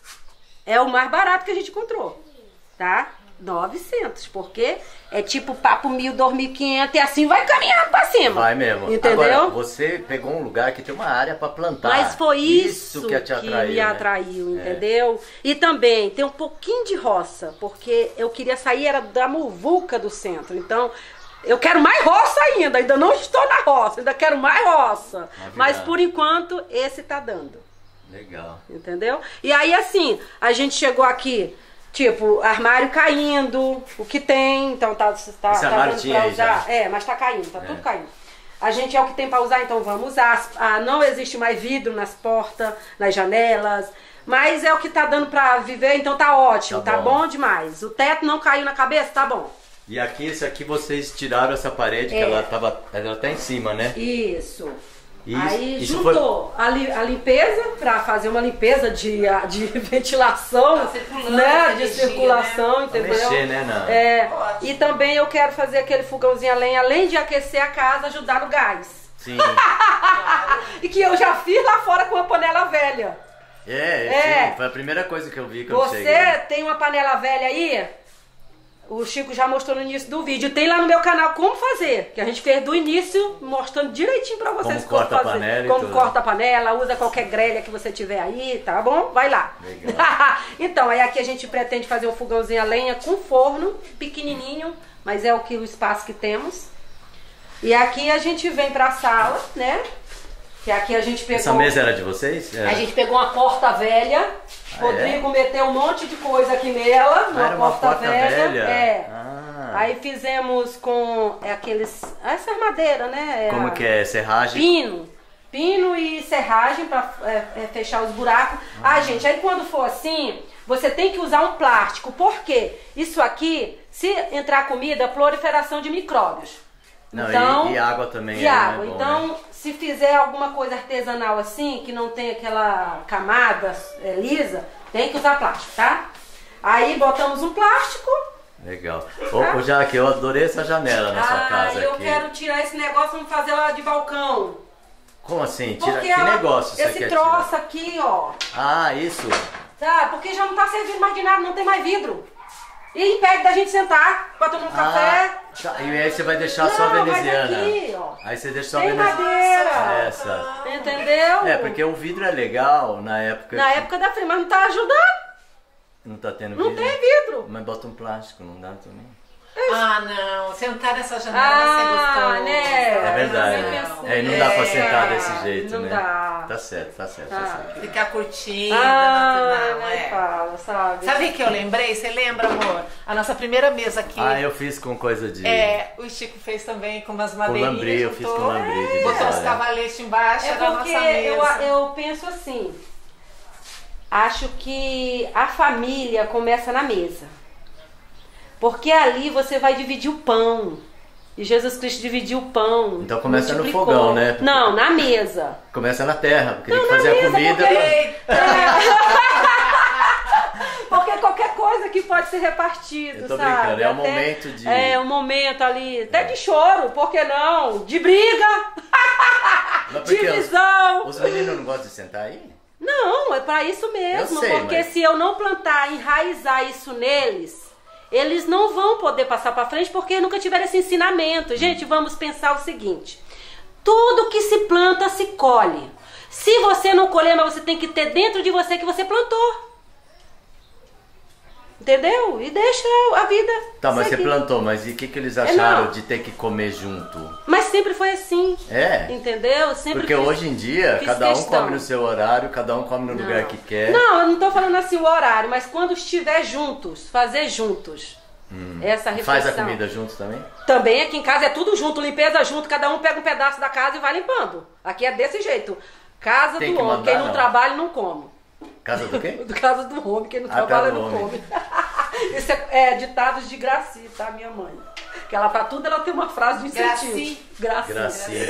É o mais barato que a gente encontrou, tá? 900, porque é tipo papo 1.000, 2.500 e assim vai caminhando pra cima. Vai mesmo. Entendeu? Agora, você pegou um lugar que tem uma área pra plantar. Mas foi isso que te atraiu, me né? atraiu, entendeu? E também tem um pouquinho de roça, porque eu queria sair era da muvuca do centro. Então, eu quero mais roça ainda não estou na roça, ainda quero mais roça. Mas por enquanto, esse tá dando. Legal. Entendeu? E aí, assim, a gente chegou aqui, tipo, armário caindo, o que tem, então tá Esse armário dando tinha pra aí usar. já. É, mas tá caindo, tá tudo caindo. A gente é o que tem pra usar, então vamos usar. Não existe mais vidro nas portas, nas janelas, mas é o que tá dando pra viver, então tá ótimo, Tá tá bom. bom demais. O teto não caiu na cabeça, tá bom. E aqui, esse aqui, vocês tiraram essa parede, que ela tá em cima, né? Isso. Isso- Aí isso juntou a limpeza, pra fazer uma limpeza de ventilação, né? De energia, circulação, Pra entendeu? mexer, né? Na... É, e também eu quero fazer aquele fogãozinho a lenha, além de aquecer a casa, ajudar no gás. Sim. E que eu já fiz lá fora com uma panela velha. Sim, foi a primeira coisa que eu vi quando Você cheguei. tem uma panela velha aí? O Chico já mostrou no início do vídeo. Tem lá no meu canal como fazer. Que a gente fez do início, mostrando direitinho pra vocês Como corta a fazer. panela e como tudo. corta a panela, usa qualquer grelha que você tiver aí, tá bom? Vai lá. Legal. Então, aí aqui a gente pretende fazer um fogãozinho a lenha com forno, pequenininho, mas é o espaço que temos. E aqui a gente vem pra sala, né? Que aqui a gente pegou... Essa mesa era de vocês? A gente pegou uma porta velha, Rodrigo meteu um monte de coisa aqui nela, Era uma porta velha? É. Ah. Aí fizemos com essas madeiras, né? Como que é? Serragem? Pino e serragem para fechar os buracos. Gente, aí quando for assim, você tem que usar um plástico. Por quê? Isso aqui, se entrar comida, proliferação de micróbios. Não, Então, e água também. E água. Bom, então, se fizer alguma coisa artesanal assim, que não tem aquela camada lisa, tem que usar plástico, tá? Aí botamos um plástico. Legal. Ô, Jaque, eu adorei essa janela na sua casa eu aqui. quero tirar esse negócio, vamos fazer ela de balcão. Como assim? Porque que negócio você esse quer troço tirar? aqui, ó. Ah, isso? Tá, porque já não tá servindo mais de nada, não tem mais vidro. E impede da gente sentar pra tomar um café. Tá. E aí você vai deixar só a veneziana. Mas aqui, ó. Aí você deixa só a Tem veneziana. madeira. Essa. Entendeu? É, porque o vidro é legal na época. Na época da fria, mas não tá ajudando. Não tá tendo Não vidro? tem vidro. Mas bota um plástico, não dá também? Ah, não. Sentar nessa janela vai ser gostoso. Né? É verdade. Não. É, e não dá pra sentar desse jeito, não né? dá. Tá certo, tá certo. Ficar curtindo, natural. Nem fala, sabe? Sabe o que eu lembrei? Você lembra, amor? A nossa primeira mesa aqui. Ah, eu fiz com coisa de... O Chico fez também com umas madeirinhas. Com lambril, eu fiz com lambril. de Botou os vitória. cavaletes embaixo, É era a nossa porque mesa. eu penso assim, acho que a família começa na mesa. Porque ali você vai dividir o pão. E Jesus Cristo dividiu o pão. Então começa no multiplicou. fogão, né? Porque Não, na mesa. começa na terra, porque tem que na fazer a mesa, comida. Porque qualquer coisa que pode ser repartido, Eu tô sabe? brincando, é um momento de... É um momento ali, até de choro, por que não? De briga, Mas porque divisão. os meninos não gostam de sentar aí? Não, é pra isso mesmo, Eu sei, porque mas- se eu não plantar, enraizar isso neles, eles não vão poder passar pra frente porque nunca tiveram esse ensinamento. Gente, vamos pensar o seguinte, tudo que se planta se colhe. Se você não colher, mas você tem que ter dentro de você que você plantou. Entendeu? E deixa a vida Tá, mas seguir. você plantou, mas e o que eles acharam não. de ter que comer junto? Mas sempre foi assim. É? Entendeu? Sempre Porque fiz- hoje em dia, fiz cada um questão. come no seu horário, cada um come no lugar que quer. Não, eu não tô falando assim o horário, mas quando estiver juntos, fazer juntos. Essa refeição. Faz a comida junto também? Também aqui em casa é tudo junto, limpeza junto, cada um pega um pedaço da casa e vai limpando. Aqui é desse jeito. Casa Tem do que homem, mandar, quem não não? trabalha não come. Casa do quê? Do casa do homem, quem não Ah, trabalha tá, do não homem. come. Isso é ditados de Graci, tá, minha mãe? Que ela, pra tudo, ela tem uma frase de incentivo. Graci. Gracinha.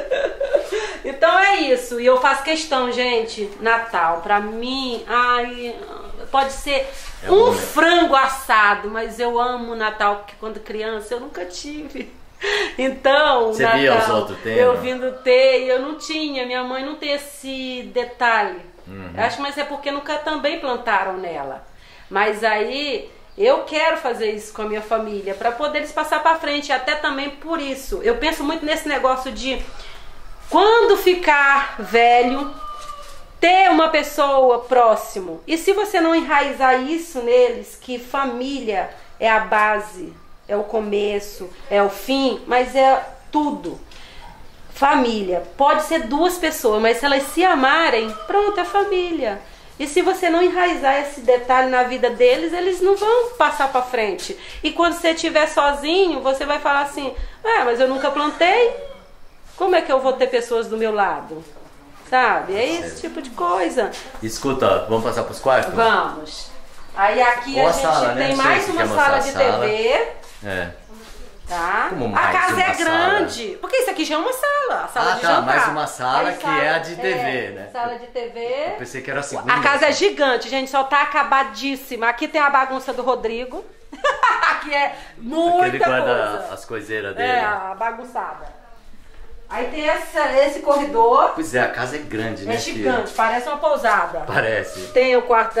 Então é isso. E eu faço questão, gente, Natal, pra mim, pode ser É um bom, né? frango assado, mas eu amo Natal, porque quando criança eu nunca tive. Então, Você Natal, via os outros tendo? eu vindo ter, e eu não tinha, minha mãe não tem esse detalhe. Eu acho, mas é porque nunca também plantaram nela. Mas aí eu quero fazer isso com a minha família para poder eles passar para frente, até também por isso. Eu penso muito nesse negócio de quando ficar velho, ter uma pessoa próximo. E se você não enraizar isso neles, que família é a base, é o começo, é o fim, mas é tudo. Família, pode ser duas pessoas, mas se elas se amarem, pronto, é família. E se você não enraizar esse detalhe na vida deles, eles não vão passar pra frente. E quando você estiver sozinho, você vai falar assim, mas eu nunca plantei, como é que eu vou ter pessoas do meu lado? Sabe? É esse tipo de coisa. Escuta, vamos passar pros quartos? Vamos. Aí aqui Ou a a gente sala, né? tem Não sei mais se uma quer mostrar sala a de sala. TV. É. Tá? Como A mais casa uma é sala? grande. Porque isso aqui já é uma sala. A sala Ah, de tá, jantar. mais uma sala Aí que é a de TV, né? Sala de TV. Eu pensei que era a segunda. A casa é gigante, gente. Só tá acabadíssima. Aqui tem a bagunça do Rodrigo. Aqui é muita Aquele guarda coisa. as coiseiras dele. É, a bagunçada. Aí tem esse corredor. Pois é, a casa é grande, né? É gigante, parece uma pousada. Parece. Tem o quarto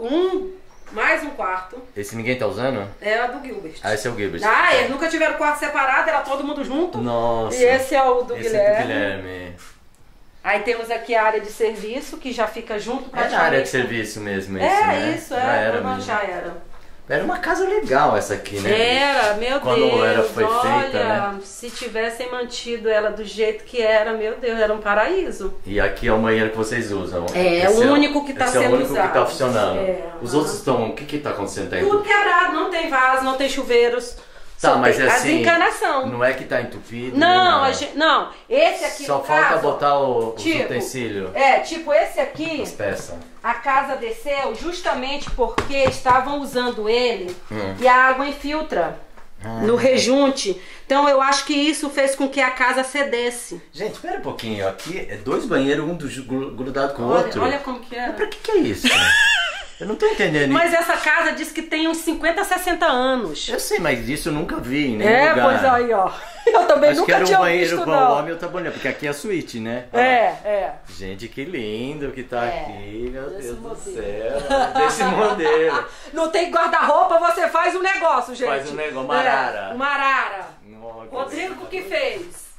mais um quarto. Esse ninguém tá usando? É a do Gilbert. Ah, esse é o Gilbert. Eles nunca tiveram quarto separado, era todo mundo junto. Nossa. E esse é o do Esse Guilherme. é do Guilherme. Aí temos aqui a área de serviço, que já fica junto É praticamente. na área de serviço mesmo esse, É, né? isso, Já era não, mesmo. já era. Era uma casa legal essa aqui, né? Era, meu Quando Deus, foi olha, feita, né? se tivessem mantido ela do jeito que era, meu Deus, era um paraíso. E aqui é o banheiro que vocês usam. É, Esse o único que tá esse é sendo o único que usado. tá funcionando. É. Os outros estão... O que tá acontecendo? Tá Tudo quebrado, não tem vaso, não tem chuveiros. Tá, só mas tem assim, as encanação. não é que tá entupido? Não, nem nada. não, esse aqui Só no falta caso, botar os tipo, utensílios, tipo esse aqui, as peças. a casa desceu justamente porque estavam usando ele e a água infiltra no rejunte. Então eu acho que isso fez com que a casa cedesse. Gente, espera um pouquinho. Aqui é 2 banheiros, um grudado com o outro. Olha como que é. Pra que é isso? Eu não tô entendendo. Mas essa casa diz que tem uns 50, 60 anos. Eu sei, mas isso eu nunca vi em nenhum lugar. Pois aí, ó. Eu também Acho que nunca era um tinha banheiro visto, com não. homem e outra banheira, porque aqui é a suíte, né? É. Gente, que lindo que tá aqui, meu Deus do céu. Desse modelo. Não tem guarda-roupa, você faz um negócio, gente. Faz um negócio, uma arara. Uma arara. Nossa, Rodrigo, o que fez?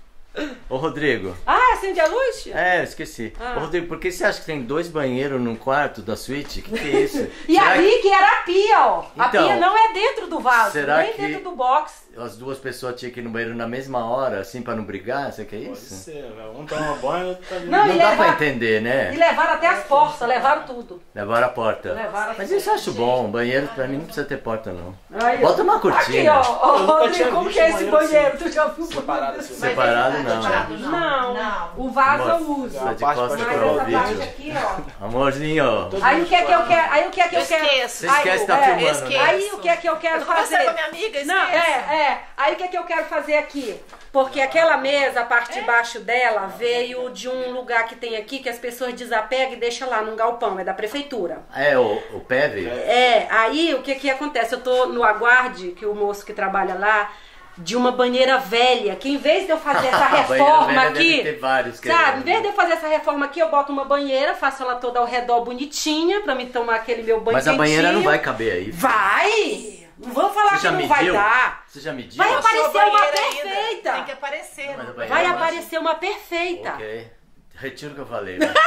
Ô, Rodrigo. Ah, acende a luz? É, eu esqueci. Ô, Rodrigo, por que você acha que tem 2 banheiros num quarto da suíte? O que é isso? E Será ali que era a pia, ó. A Então, pia não é dentro do vaso, será nem que- dentro do box. as 2 pessoas tinham que ir no banheiro na mesma hora, assim, pra não brigar? Você quer Pode isso? ser, velho. Um toma banho, outro tá ali. Não, Não e dá levar- pra entender, né? E levaram até as portas, levaram tudo. Levaram a porta. Levaram Mas isso eu acho bom. Banheiro pra mim não precisa ter porta, não. Aí, Bota uma Aqui, cortina. ó, Eu nunca Rodrigo, tinha como visto que é esse banheiro banheiro? Tu já viu Separado assim. Separado não. Não, o vaso eu uso. Tá de Parte costas pra pra Mas o essa parte vídeo. aqui, ó. Amorzinho. Aí o que é que eu quero? Aí o que é que eu quero? Esqueço. Você esquece que tá Aí, filmando, né? Aí o que é que eu quero Conversar fazer? com a minha amiga, Não, esqueço. Aí o que é que eu quero fazer aqui? Porque aquela mesa, a parte de baixo dela, veio de um lugar que tem aqui que as pessoas desapegam e deixam lá num galpão, é da prefeitura. É, o PEV? Aí o que que acontece? Eu tô no aguarde, que o moço que trabalha lá, de uma banheira velha, que em vez de eu fazer essa Banheira reforma velha deve aqui, ter vários, sabe, querendo. em vez de eu fazer essa reforma aqui, eu boto uma banheira, faço ela toda ao redor bonitinha, pra me tomar aquele meu banho Mas a banheira não quentinho. vai caber aí. Vai! Não vou falar Você que já não mediu? vai dar. Você já mediu? Vai A sua aparecer uma banheira ainda perfeita. Tem que aparecer. Mas a né? banheira Vai é aparecer uma perfeita. Ok. Retiro o que eu falei, né?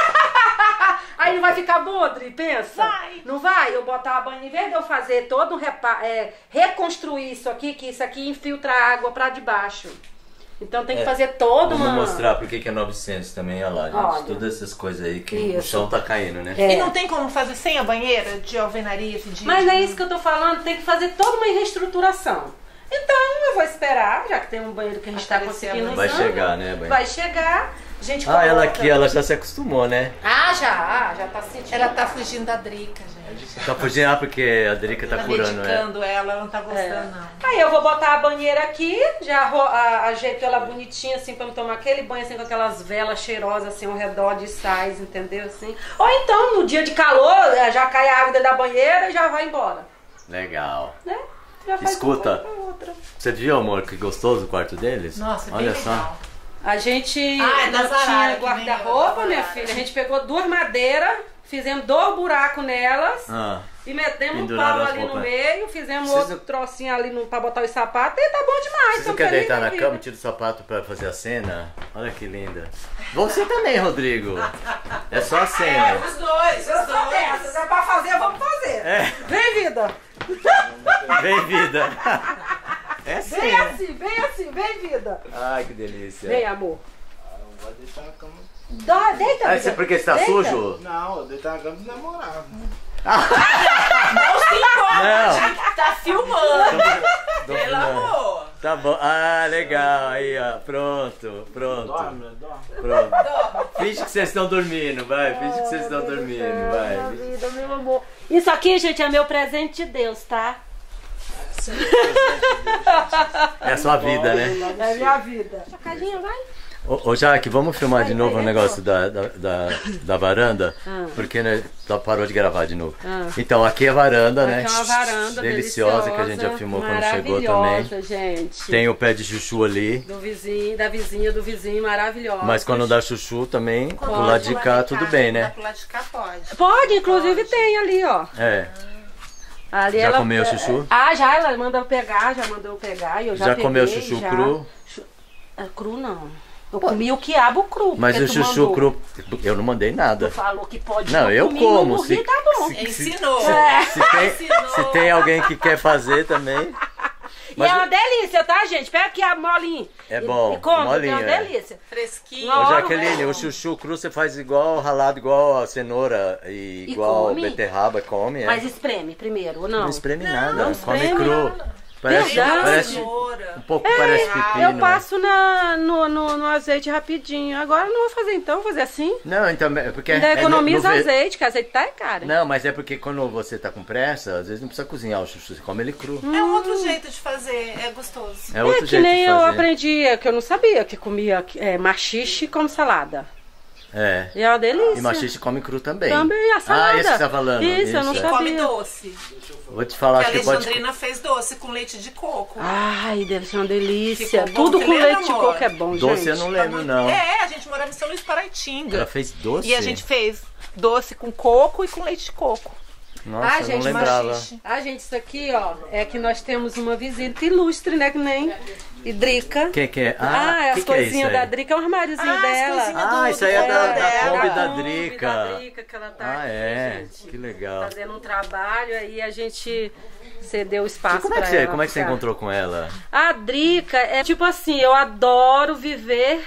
Aí não vai ficar podre, pensa? Vai. Não vai? Eu botar a banheira, em vez de eu fazer todo um reconstruir isso aqui, que isso aqui infiltra água pra debaixo. Então tem que fazer toda Vamos uma... mostrar por que é 900 também, olha lá, gente. Olha. Todas essas coisas aí que o Isso. chão tá caindo, né? É. E não tem como fazer sem a banheira de alvenaria? Mas é isso que eu tô falando, tem que fazer toda uma reestruturação. Então eu vou esperar, já que tem um banheiro que a gente tá Aparecer a conseguindo Vai usar. chegar, né, banheiro? Vai chegar, a gente Ah, ela coloca- aqui, ela já se acostumou, né? Ah, já tá sentindo. Ela tá fugindo da Drica, gente. Tá fugindo, porque a Drica tá curando, né? medicando ela não tá gostando, não. Aí eu vou botar a banheira aqui, já ajeito ela bonitinha assim pra eu tomar aquele banho assim com aquelas velas cheirosas assim ao redor de sais, entendeu? Assim. Ou então no dia de calor já cai a água dentro da banheira e já vai embora, Legal. né? Já faz Escuta. uma coisa pra outra. Você viu, amor, que gostoso o quarto deles? Nossa, bem Olha legal. A gente Ah, é não das araras tinha que guarda-roupa, vem, minha das filha. A araras. gente pegou 2 madeiras, fizemos 2 buracos nelas. Ah, E metemos um Penduraram pau as ali no roupas. meio, fizemos Vocês outro trocinho ali pra botar os sapatos e tá bom demais. vocês não tamo querem feliz deitar da na vida. cama, tira o sapato pra fazer a cena? Olha que linda. Você também, Rodrigo. É só a cena. Os dois, Eu sou dessas, é pra fazer, vamos fazer. É, Vem, vida. vem vida. É Vem sim. assim, vem, vida. Ai, que delícia. Vem, amor. Não vai deitar na cama. Deita, Ah, vida. isso é porque você tá Deita. sujo? Não, eu deitar na cama de namorar. Não. Tá filmando, Tô pelo falando. amor. Tá bom. Ah, legal. Aí, ó. Pronto. Dorme, né? Dorme. Pronto. Finge que vocês estão dormindo, vai. Finge que vocês estão dormindo, vai. Minha vida, meu amor. Isso aqui, gente, é meu presente de Deus, tá? É a sua vida, né? É minha vida. Sacadinha, vai. Ô, Jaque, vamos filmar de novo o negócio da varanda? Porque né, parou de gravar de novo. Então, aqui é a varanda, né? Aqui é uma varanda deliciosa, que a gente já filmou quando chegou também. Maravilhosa, gente. Tem o pé de chuchu ali. Do vizinho, da vizinha, do vizinho, maravilhosa. Mas quando dá chuchu também, do lado de cá, tudo bem, né? Pro lado de cá pode. Pode, inclusive tem ali, ó. É. Ali Já ela, comeu chuchu? Ah, já, ela manda eu pegar, já mandou eu pegar e eu já Já peguei, comeu chuchu já. cru? Cru não. Eu comi o quiabo cru. Mas porque o tu chuchu mandou. cru, eu não mandei nada. Tu falou que pode. Não, eu comi, como. não morri, tá bom. Ensinou. Se tem alguém que quer fazer também. E Mas é uma delícia, tá, gente? Pega aqui a molinha. É bom, E come, molinho, é uma é. delícia. Fresquinho. Não. Ô, Ora, Jaqueline, o chuchu cru você faz igual ralado, igual a cenoura e igual come? beterraba, come. Mas espreme primeiro, ou não? Não espreme nada, não come espreme cru. nada. Parece, Verdade. parece um pouco parece pepino. Eu passo no azeite rapidinho. Agora eu não vou fazer então, vou fazer assim. Não, então, porque Ainda economiza no azeite, que azeite tá caro. Não, mas é porque quando você tá com pressa, às vezes não precisa cozinhar o chuchu, você come ele cru. É um outro jeito de fazer, é gostoso. É outro que jeito nem de eu fazer. aprendi, que eu não sabia que comia machixe como salada. É. E é uma delícia. E machixe come cru também. Também, a salada. Ah, esse que você tá falando. Isso, eu não é. sabia. Come doce. Vou te falar, Que a acho que pode... Alexandrina fez doce com leite de coco. Ai, deve ser uma delícia. Ficou bom, Tudo você com lembra, leite de amor? coco é bom, Doce gente. eu não lembro, não. É, a gente morava em São Luís Paraitinga. Ela fez doce? E a gente fez doce com coco e com leite de coco. Nossa, eu gente, não lembrava. machixe. Gente, isso aqui, ó, é que nós temos uma visita ilustre, né? Que nem Drica. Quem que é? as que é isso coisinhas aí? da Drica, é um armáriozinho as dela. coisinhas Ah, isso aí é da Kombi da Kombi Drica. da Drica que ela tá Ah, aqui, é? gente. Que legal. Fazendo um trabalho, aí a gente cedeu o espaço Como é pra que ela. como é que você ficar. encontrou com ela? A Drica é tipo assim, eu adoro viver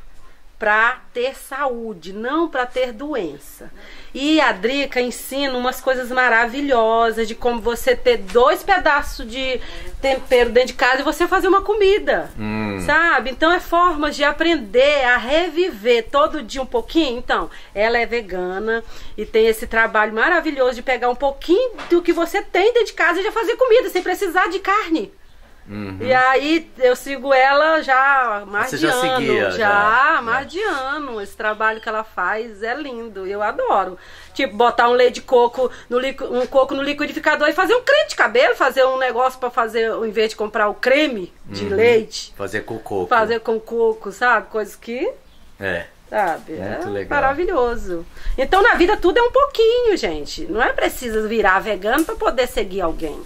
pra ter saúde, não pra ter doença. E a Drica ensina umas coisas maravilhosas de como você ter 2 pedaços de tempero dentro de casa e você fazer uma comida, sabe? Então é formas de aprender a reviver todo dia um pouquinho. Então, ela é vegana e tem esse trabalho maravilhoso de pegar um pouquinho do que você tem dentro de casa e já fazer comida, sem precisar de carne. E aí eu sigo ela já há mais Você de já ano. seguia, Já já. há mais de ano. Esse trabalho que ela faz é lindo. Eu adoro. Tipo, botar um leite de coco um coco no liquidificador e fazer um creme de cabelo, fazer um negócio pra fazer, ao invés de comprar o creme de leite, Fazer com coco. fazer com coco, sabe? Coisas que, É. sabe? Muito é legal. maravilhoso. Então na vida tudo é um pouquinho, gente. Não é preciso virar vegano pra poder seguir alguém.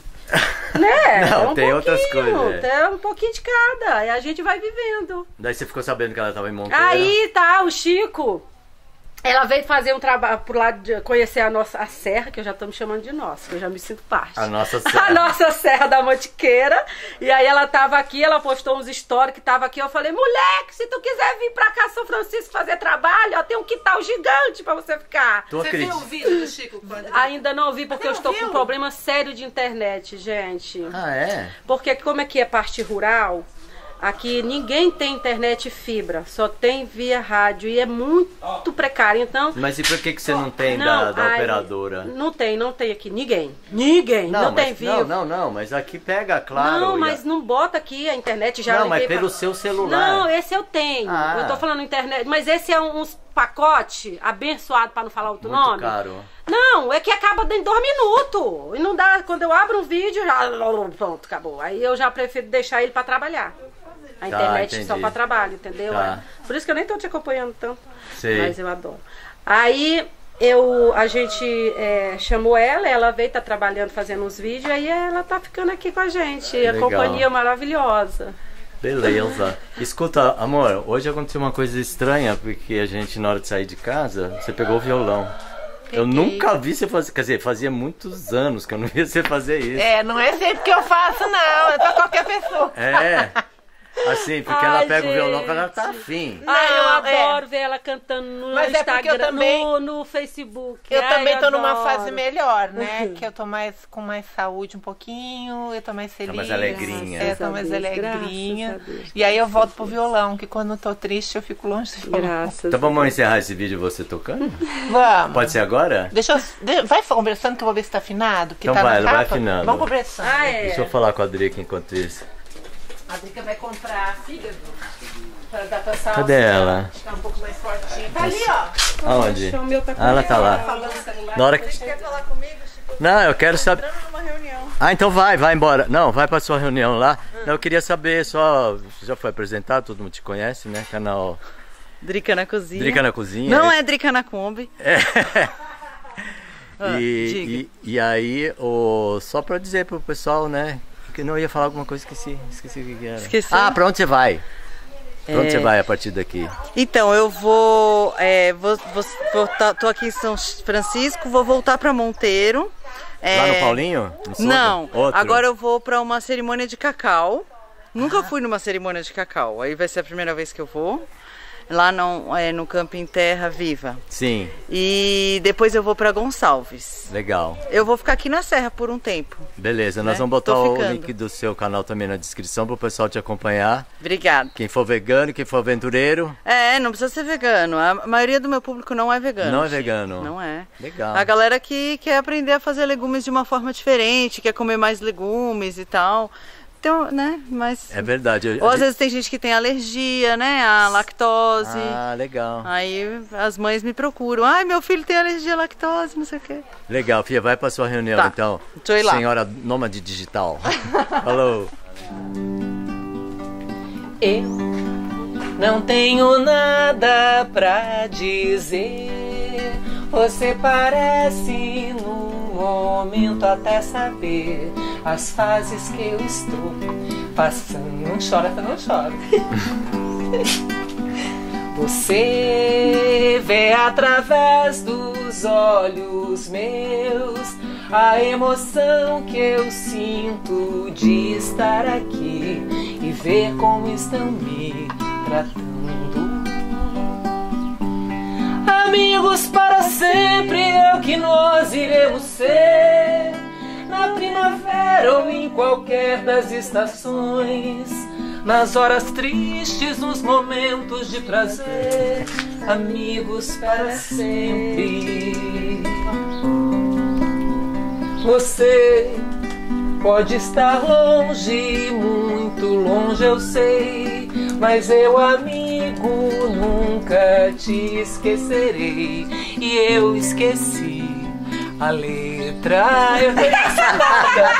Né? Não, é um tem outras pouquinho, coisas, é. É um pouquinho de cada. E a gente vai vivendo. Daí você ficou sabendo que ela tava em Monteiro? Aí tá, o Chico. Ela veio fazer um trabalho por lá de conhecer a serra, que eu já tô me chamando de nossa, que eu já me sinto parte. A nossa serra. A nossa serra da Mantiqueira. E aí ela tava aqui, ela postou uns stories que tava aqui. Eu falei, moleque, se tu quiser vir pra cá, São Francisco, fazer trabalho, ó, tem um quintal gigante pra você ficar. Tu Você viu acredita? o vídeo do Chico? Quando... Ainda não vi, porque eu estou com viu? um problema sério de internet, gente. Ah, é? Porque como é que é parte rural, aqui ninguém tem internet fibra, só tem via rádio e é muito precário, então... Mas e por que você não tem Não, da aí, operadora? Não tem aqui, ninguém, não tem mas, vivo. Não, mas aqui pega, claro. Não, e mas não bota aqui a internet já. Não, mas liguei pelo pra- seu celular. Não, esse eu tenho. Ah. Eu tô falando internet, mas esse é uns pacote abençoado pra não falar outro Muito nome. caro. Não, é que acaba em 2 minutos. E não dá, quando eu abro um vídeo, já pronto, acabou. Aí eu já prefiro deixar ele pra trabalhar. A internet só entendi. pra trabalho, entendeu? Tá. Por isso que eu nem tô te acompanhando tanto. Sei. Mas eu adoro. Aí a gente chamou ela veio, tá trabalhando, fazendo uns vídeos, aí ela tá ficando aqui com a gente. A Legal. companhia maravilhosa. Beleza. Escuta, amor, hoje aconteceu uma coisa estranha, porque a gente, na hora de sair de casa, você pegou o violão. Eu nunca vi você fazer, quer dizer, fazia muitos anos que eu não via você fazer isso. É, não é sempre que eu faço, não. É pra qualquer pessoa. É. Assim, porque ela Ai, pega o violão gente. quando ela tá afim. Ai, eu Não, é. adoro ver ela cantando no Mas é porque eu Instagram, também- no Facebook. Eu Ai, também tô numa adoro. fase melhor, né? Que eu tô com mais saúde um pouquinho, eu tô mais feliz. mais alegrinha. É, tô mais Graças a Deus, alegrinha. graças a Deus. E aí eu volto pro violão, que quando eu tô triste eu fico longe do violão. Graças. Então vamos encerrar esse vídeo você tocando? Vamos. Pode ser agora? Vai conversando que eu vou ver se tá afinado. Que Então tá vai, na ela vai capa. afinando. Vamos conversando. Ah, é. Deixa eu falar com a Drica enquanto isso. A Drica vai comprar fígado pra dar pra salsa. Cadê ela? Ficar um pouco mais fortinha. Tá ali, ó. Aonde? O meu tá com Ah, ela tá lá. Falando no celular. Na hora que... Quer falar comigo, Chico? Não, eu quero saber... Numa reunião. Ah, então vai embora. Não, vai pra sua reunião lá. Não, eu queria saber só... Você já foi apresentado, todo mundo te conhece, né? Canal Drica na cozinha. Drica na Cozinha. Não é Drica na Kombi. E aí, só pra dizer pro pessoal, né? Que não ia falar alguma coisa, esqueci o que era. Esqueceu? Ah, pra onde você vai? Pra onde você vai a partir daqui? Então, eu tô aqui em São Francisco, vou voltar para Monteiro. Lá no Paulinho? No Não, outro? Agora eu vou para uma cerimônia de cacau. Nunca fui numa cerimônia de cacau, aí vai ser a primeira vez que eu vou. Lá no Camping Terra Viva. Sim. E depois eu vou para Gonçalves. Legal. Eu vou ficar aqui na Serra por um tempo. Beleza, nós vamos botar o link do seu canal também na descrição para o pessoal te acompanhar. Obrigada. Quem for vegano, quem for aventureiro. Não precisa ser vegano. A maioria do meu público não é vegano. Não é vegano? Não é. Legal. A galera que quer aprender a fazer legumes de uma forma diferente, quer comer mais legumes e tal. Então, né, mas... É verdade. Ou às vezes tem gente que tem alergia, né, à lactose. Ah, legal. Aí as mães me procuram. Ai, meu filho tem alergia à lactose, não sei o quê. Legal, filha, vai pra sua reunião então. Tô aí lá. Senhora Nômade Digital. Falou. Eu não tenho nada pra dizer. Você parece num momento até saber as fases que eu estou passando. Não chora, não chora. Você vê através dos olhos meus a emoção que eu sinto de estar aqui e ver como estão me tratando. Amigos para sempre é o que nós iremos ser, na primavera ou em qualquer das estações, nas horas tristes, nos momentos de prazer, amigos para sempre. Você pode estar longe, muito longe eu sei, mas eu, amigo, nunca te esquecerei. E eu esqueci a letra, eu não disse nada.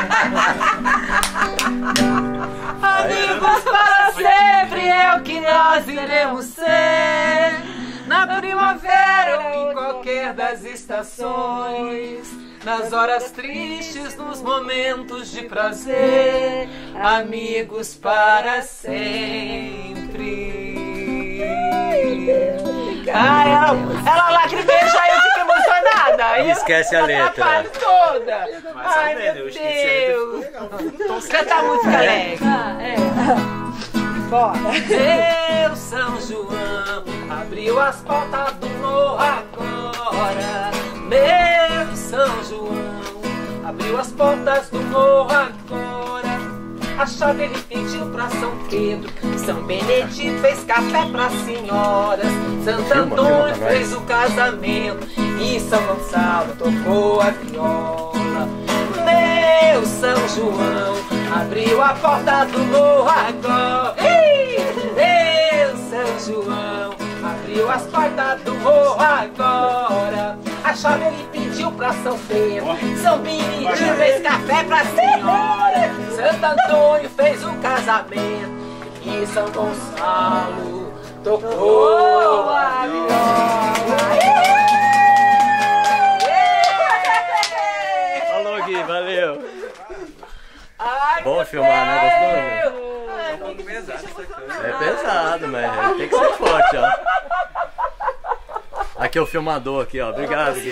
Amigos para sempre é o que nós iremos ser, na primavera ou em qualquer das estações, nas horas tristes, nos momentos de prazer, amigos para sempre. Ai, ela lacrimeja, eu fico emocionada. Esquece a letra. Atrapalho toda. Ai, meu Deus. Canta a música alegre. Bora. Meu São João abriu as portas do morro agora. Meu São João abriu as portas do morro agora. A chave ele pediu pra São Pedro, São Benedito fez café pra senhoras, Santo Antônio fez o casamento e São Gonçalo tocou a viola. Meu São João abriu a porta do morro agora. Meu São João abriu as portas do morro agora. A chave ele pediu pra São Pedro, São Benedito fez café pra senhora, Santo Antônio fez um casamento e São Gonçalo tocou a viola. Falou, Gui, valeu. Ai, bom filmar, né? Gostoso? É pesado, mas tem que ser forte, ó. Aqui é o filmador aqui, ó. Obrigado, Gui.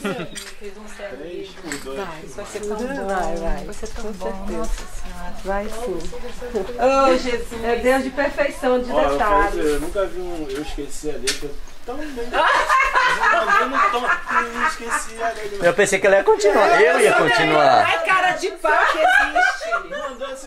Isso vai ser tão bom. Vai ser tão bom. Nossa Senhora. Vai sim. Oh, Jesus. É Deus de perfeição, de detalhes. Eu nunca vi eu esqueci a letra tão bem. Eu esqueci a letra. Eu pensei que ela ia continuar. Eu ia continuar. Ai, cara de pau que existe.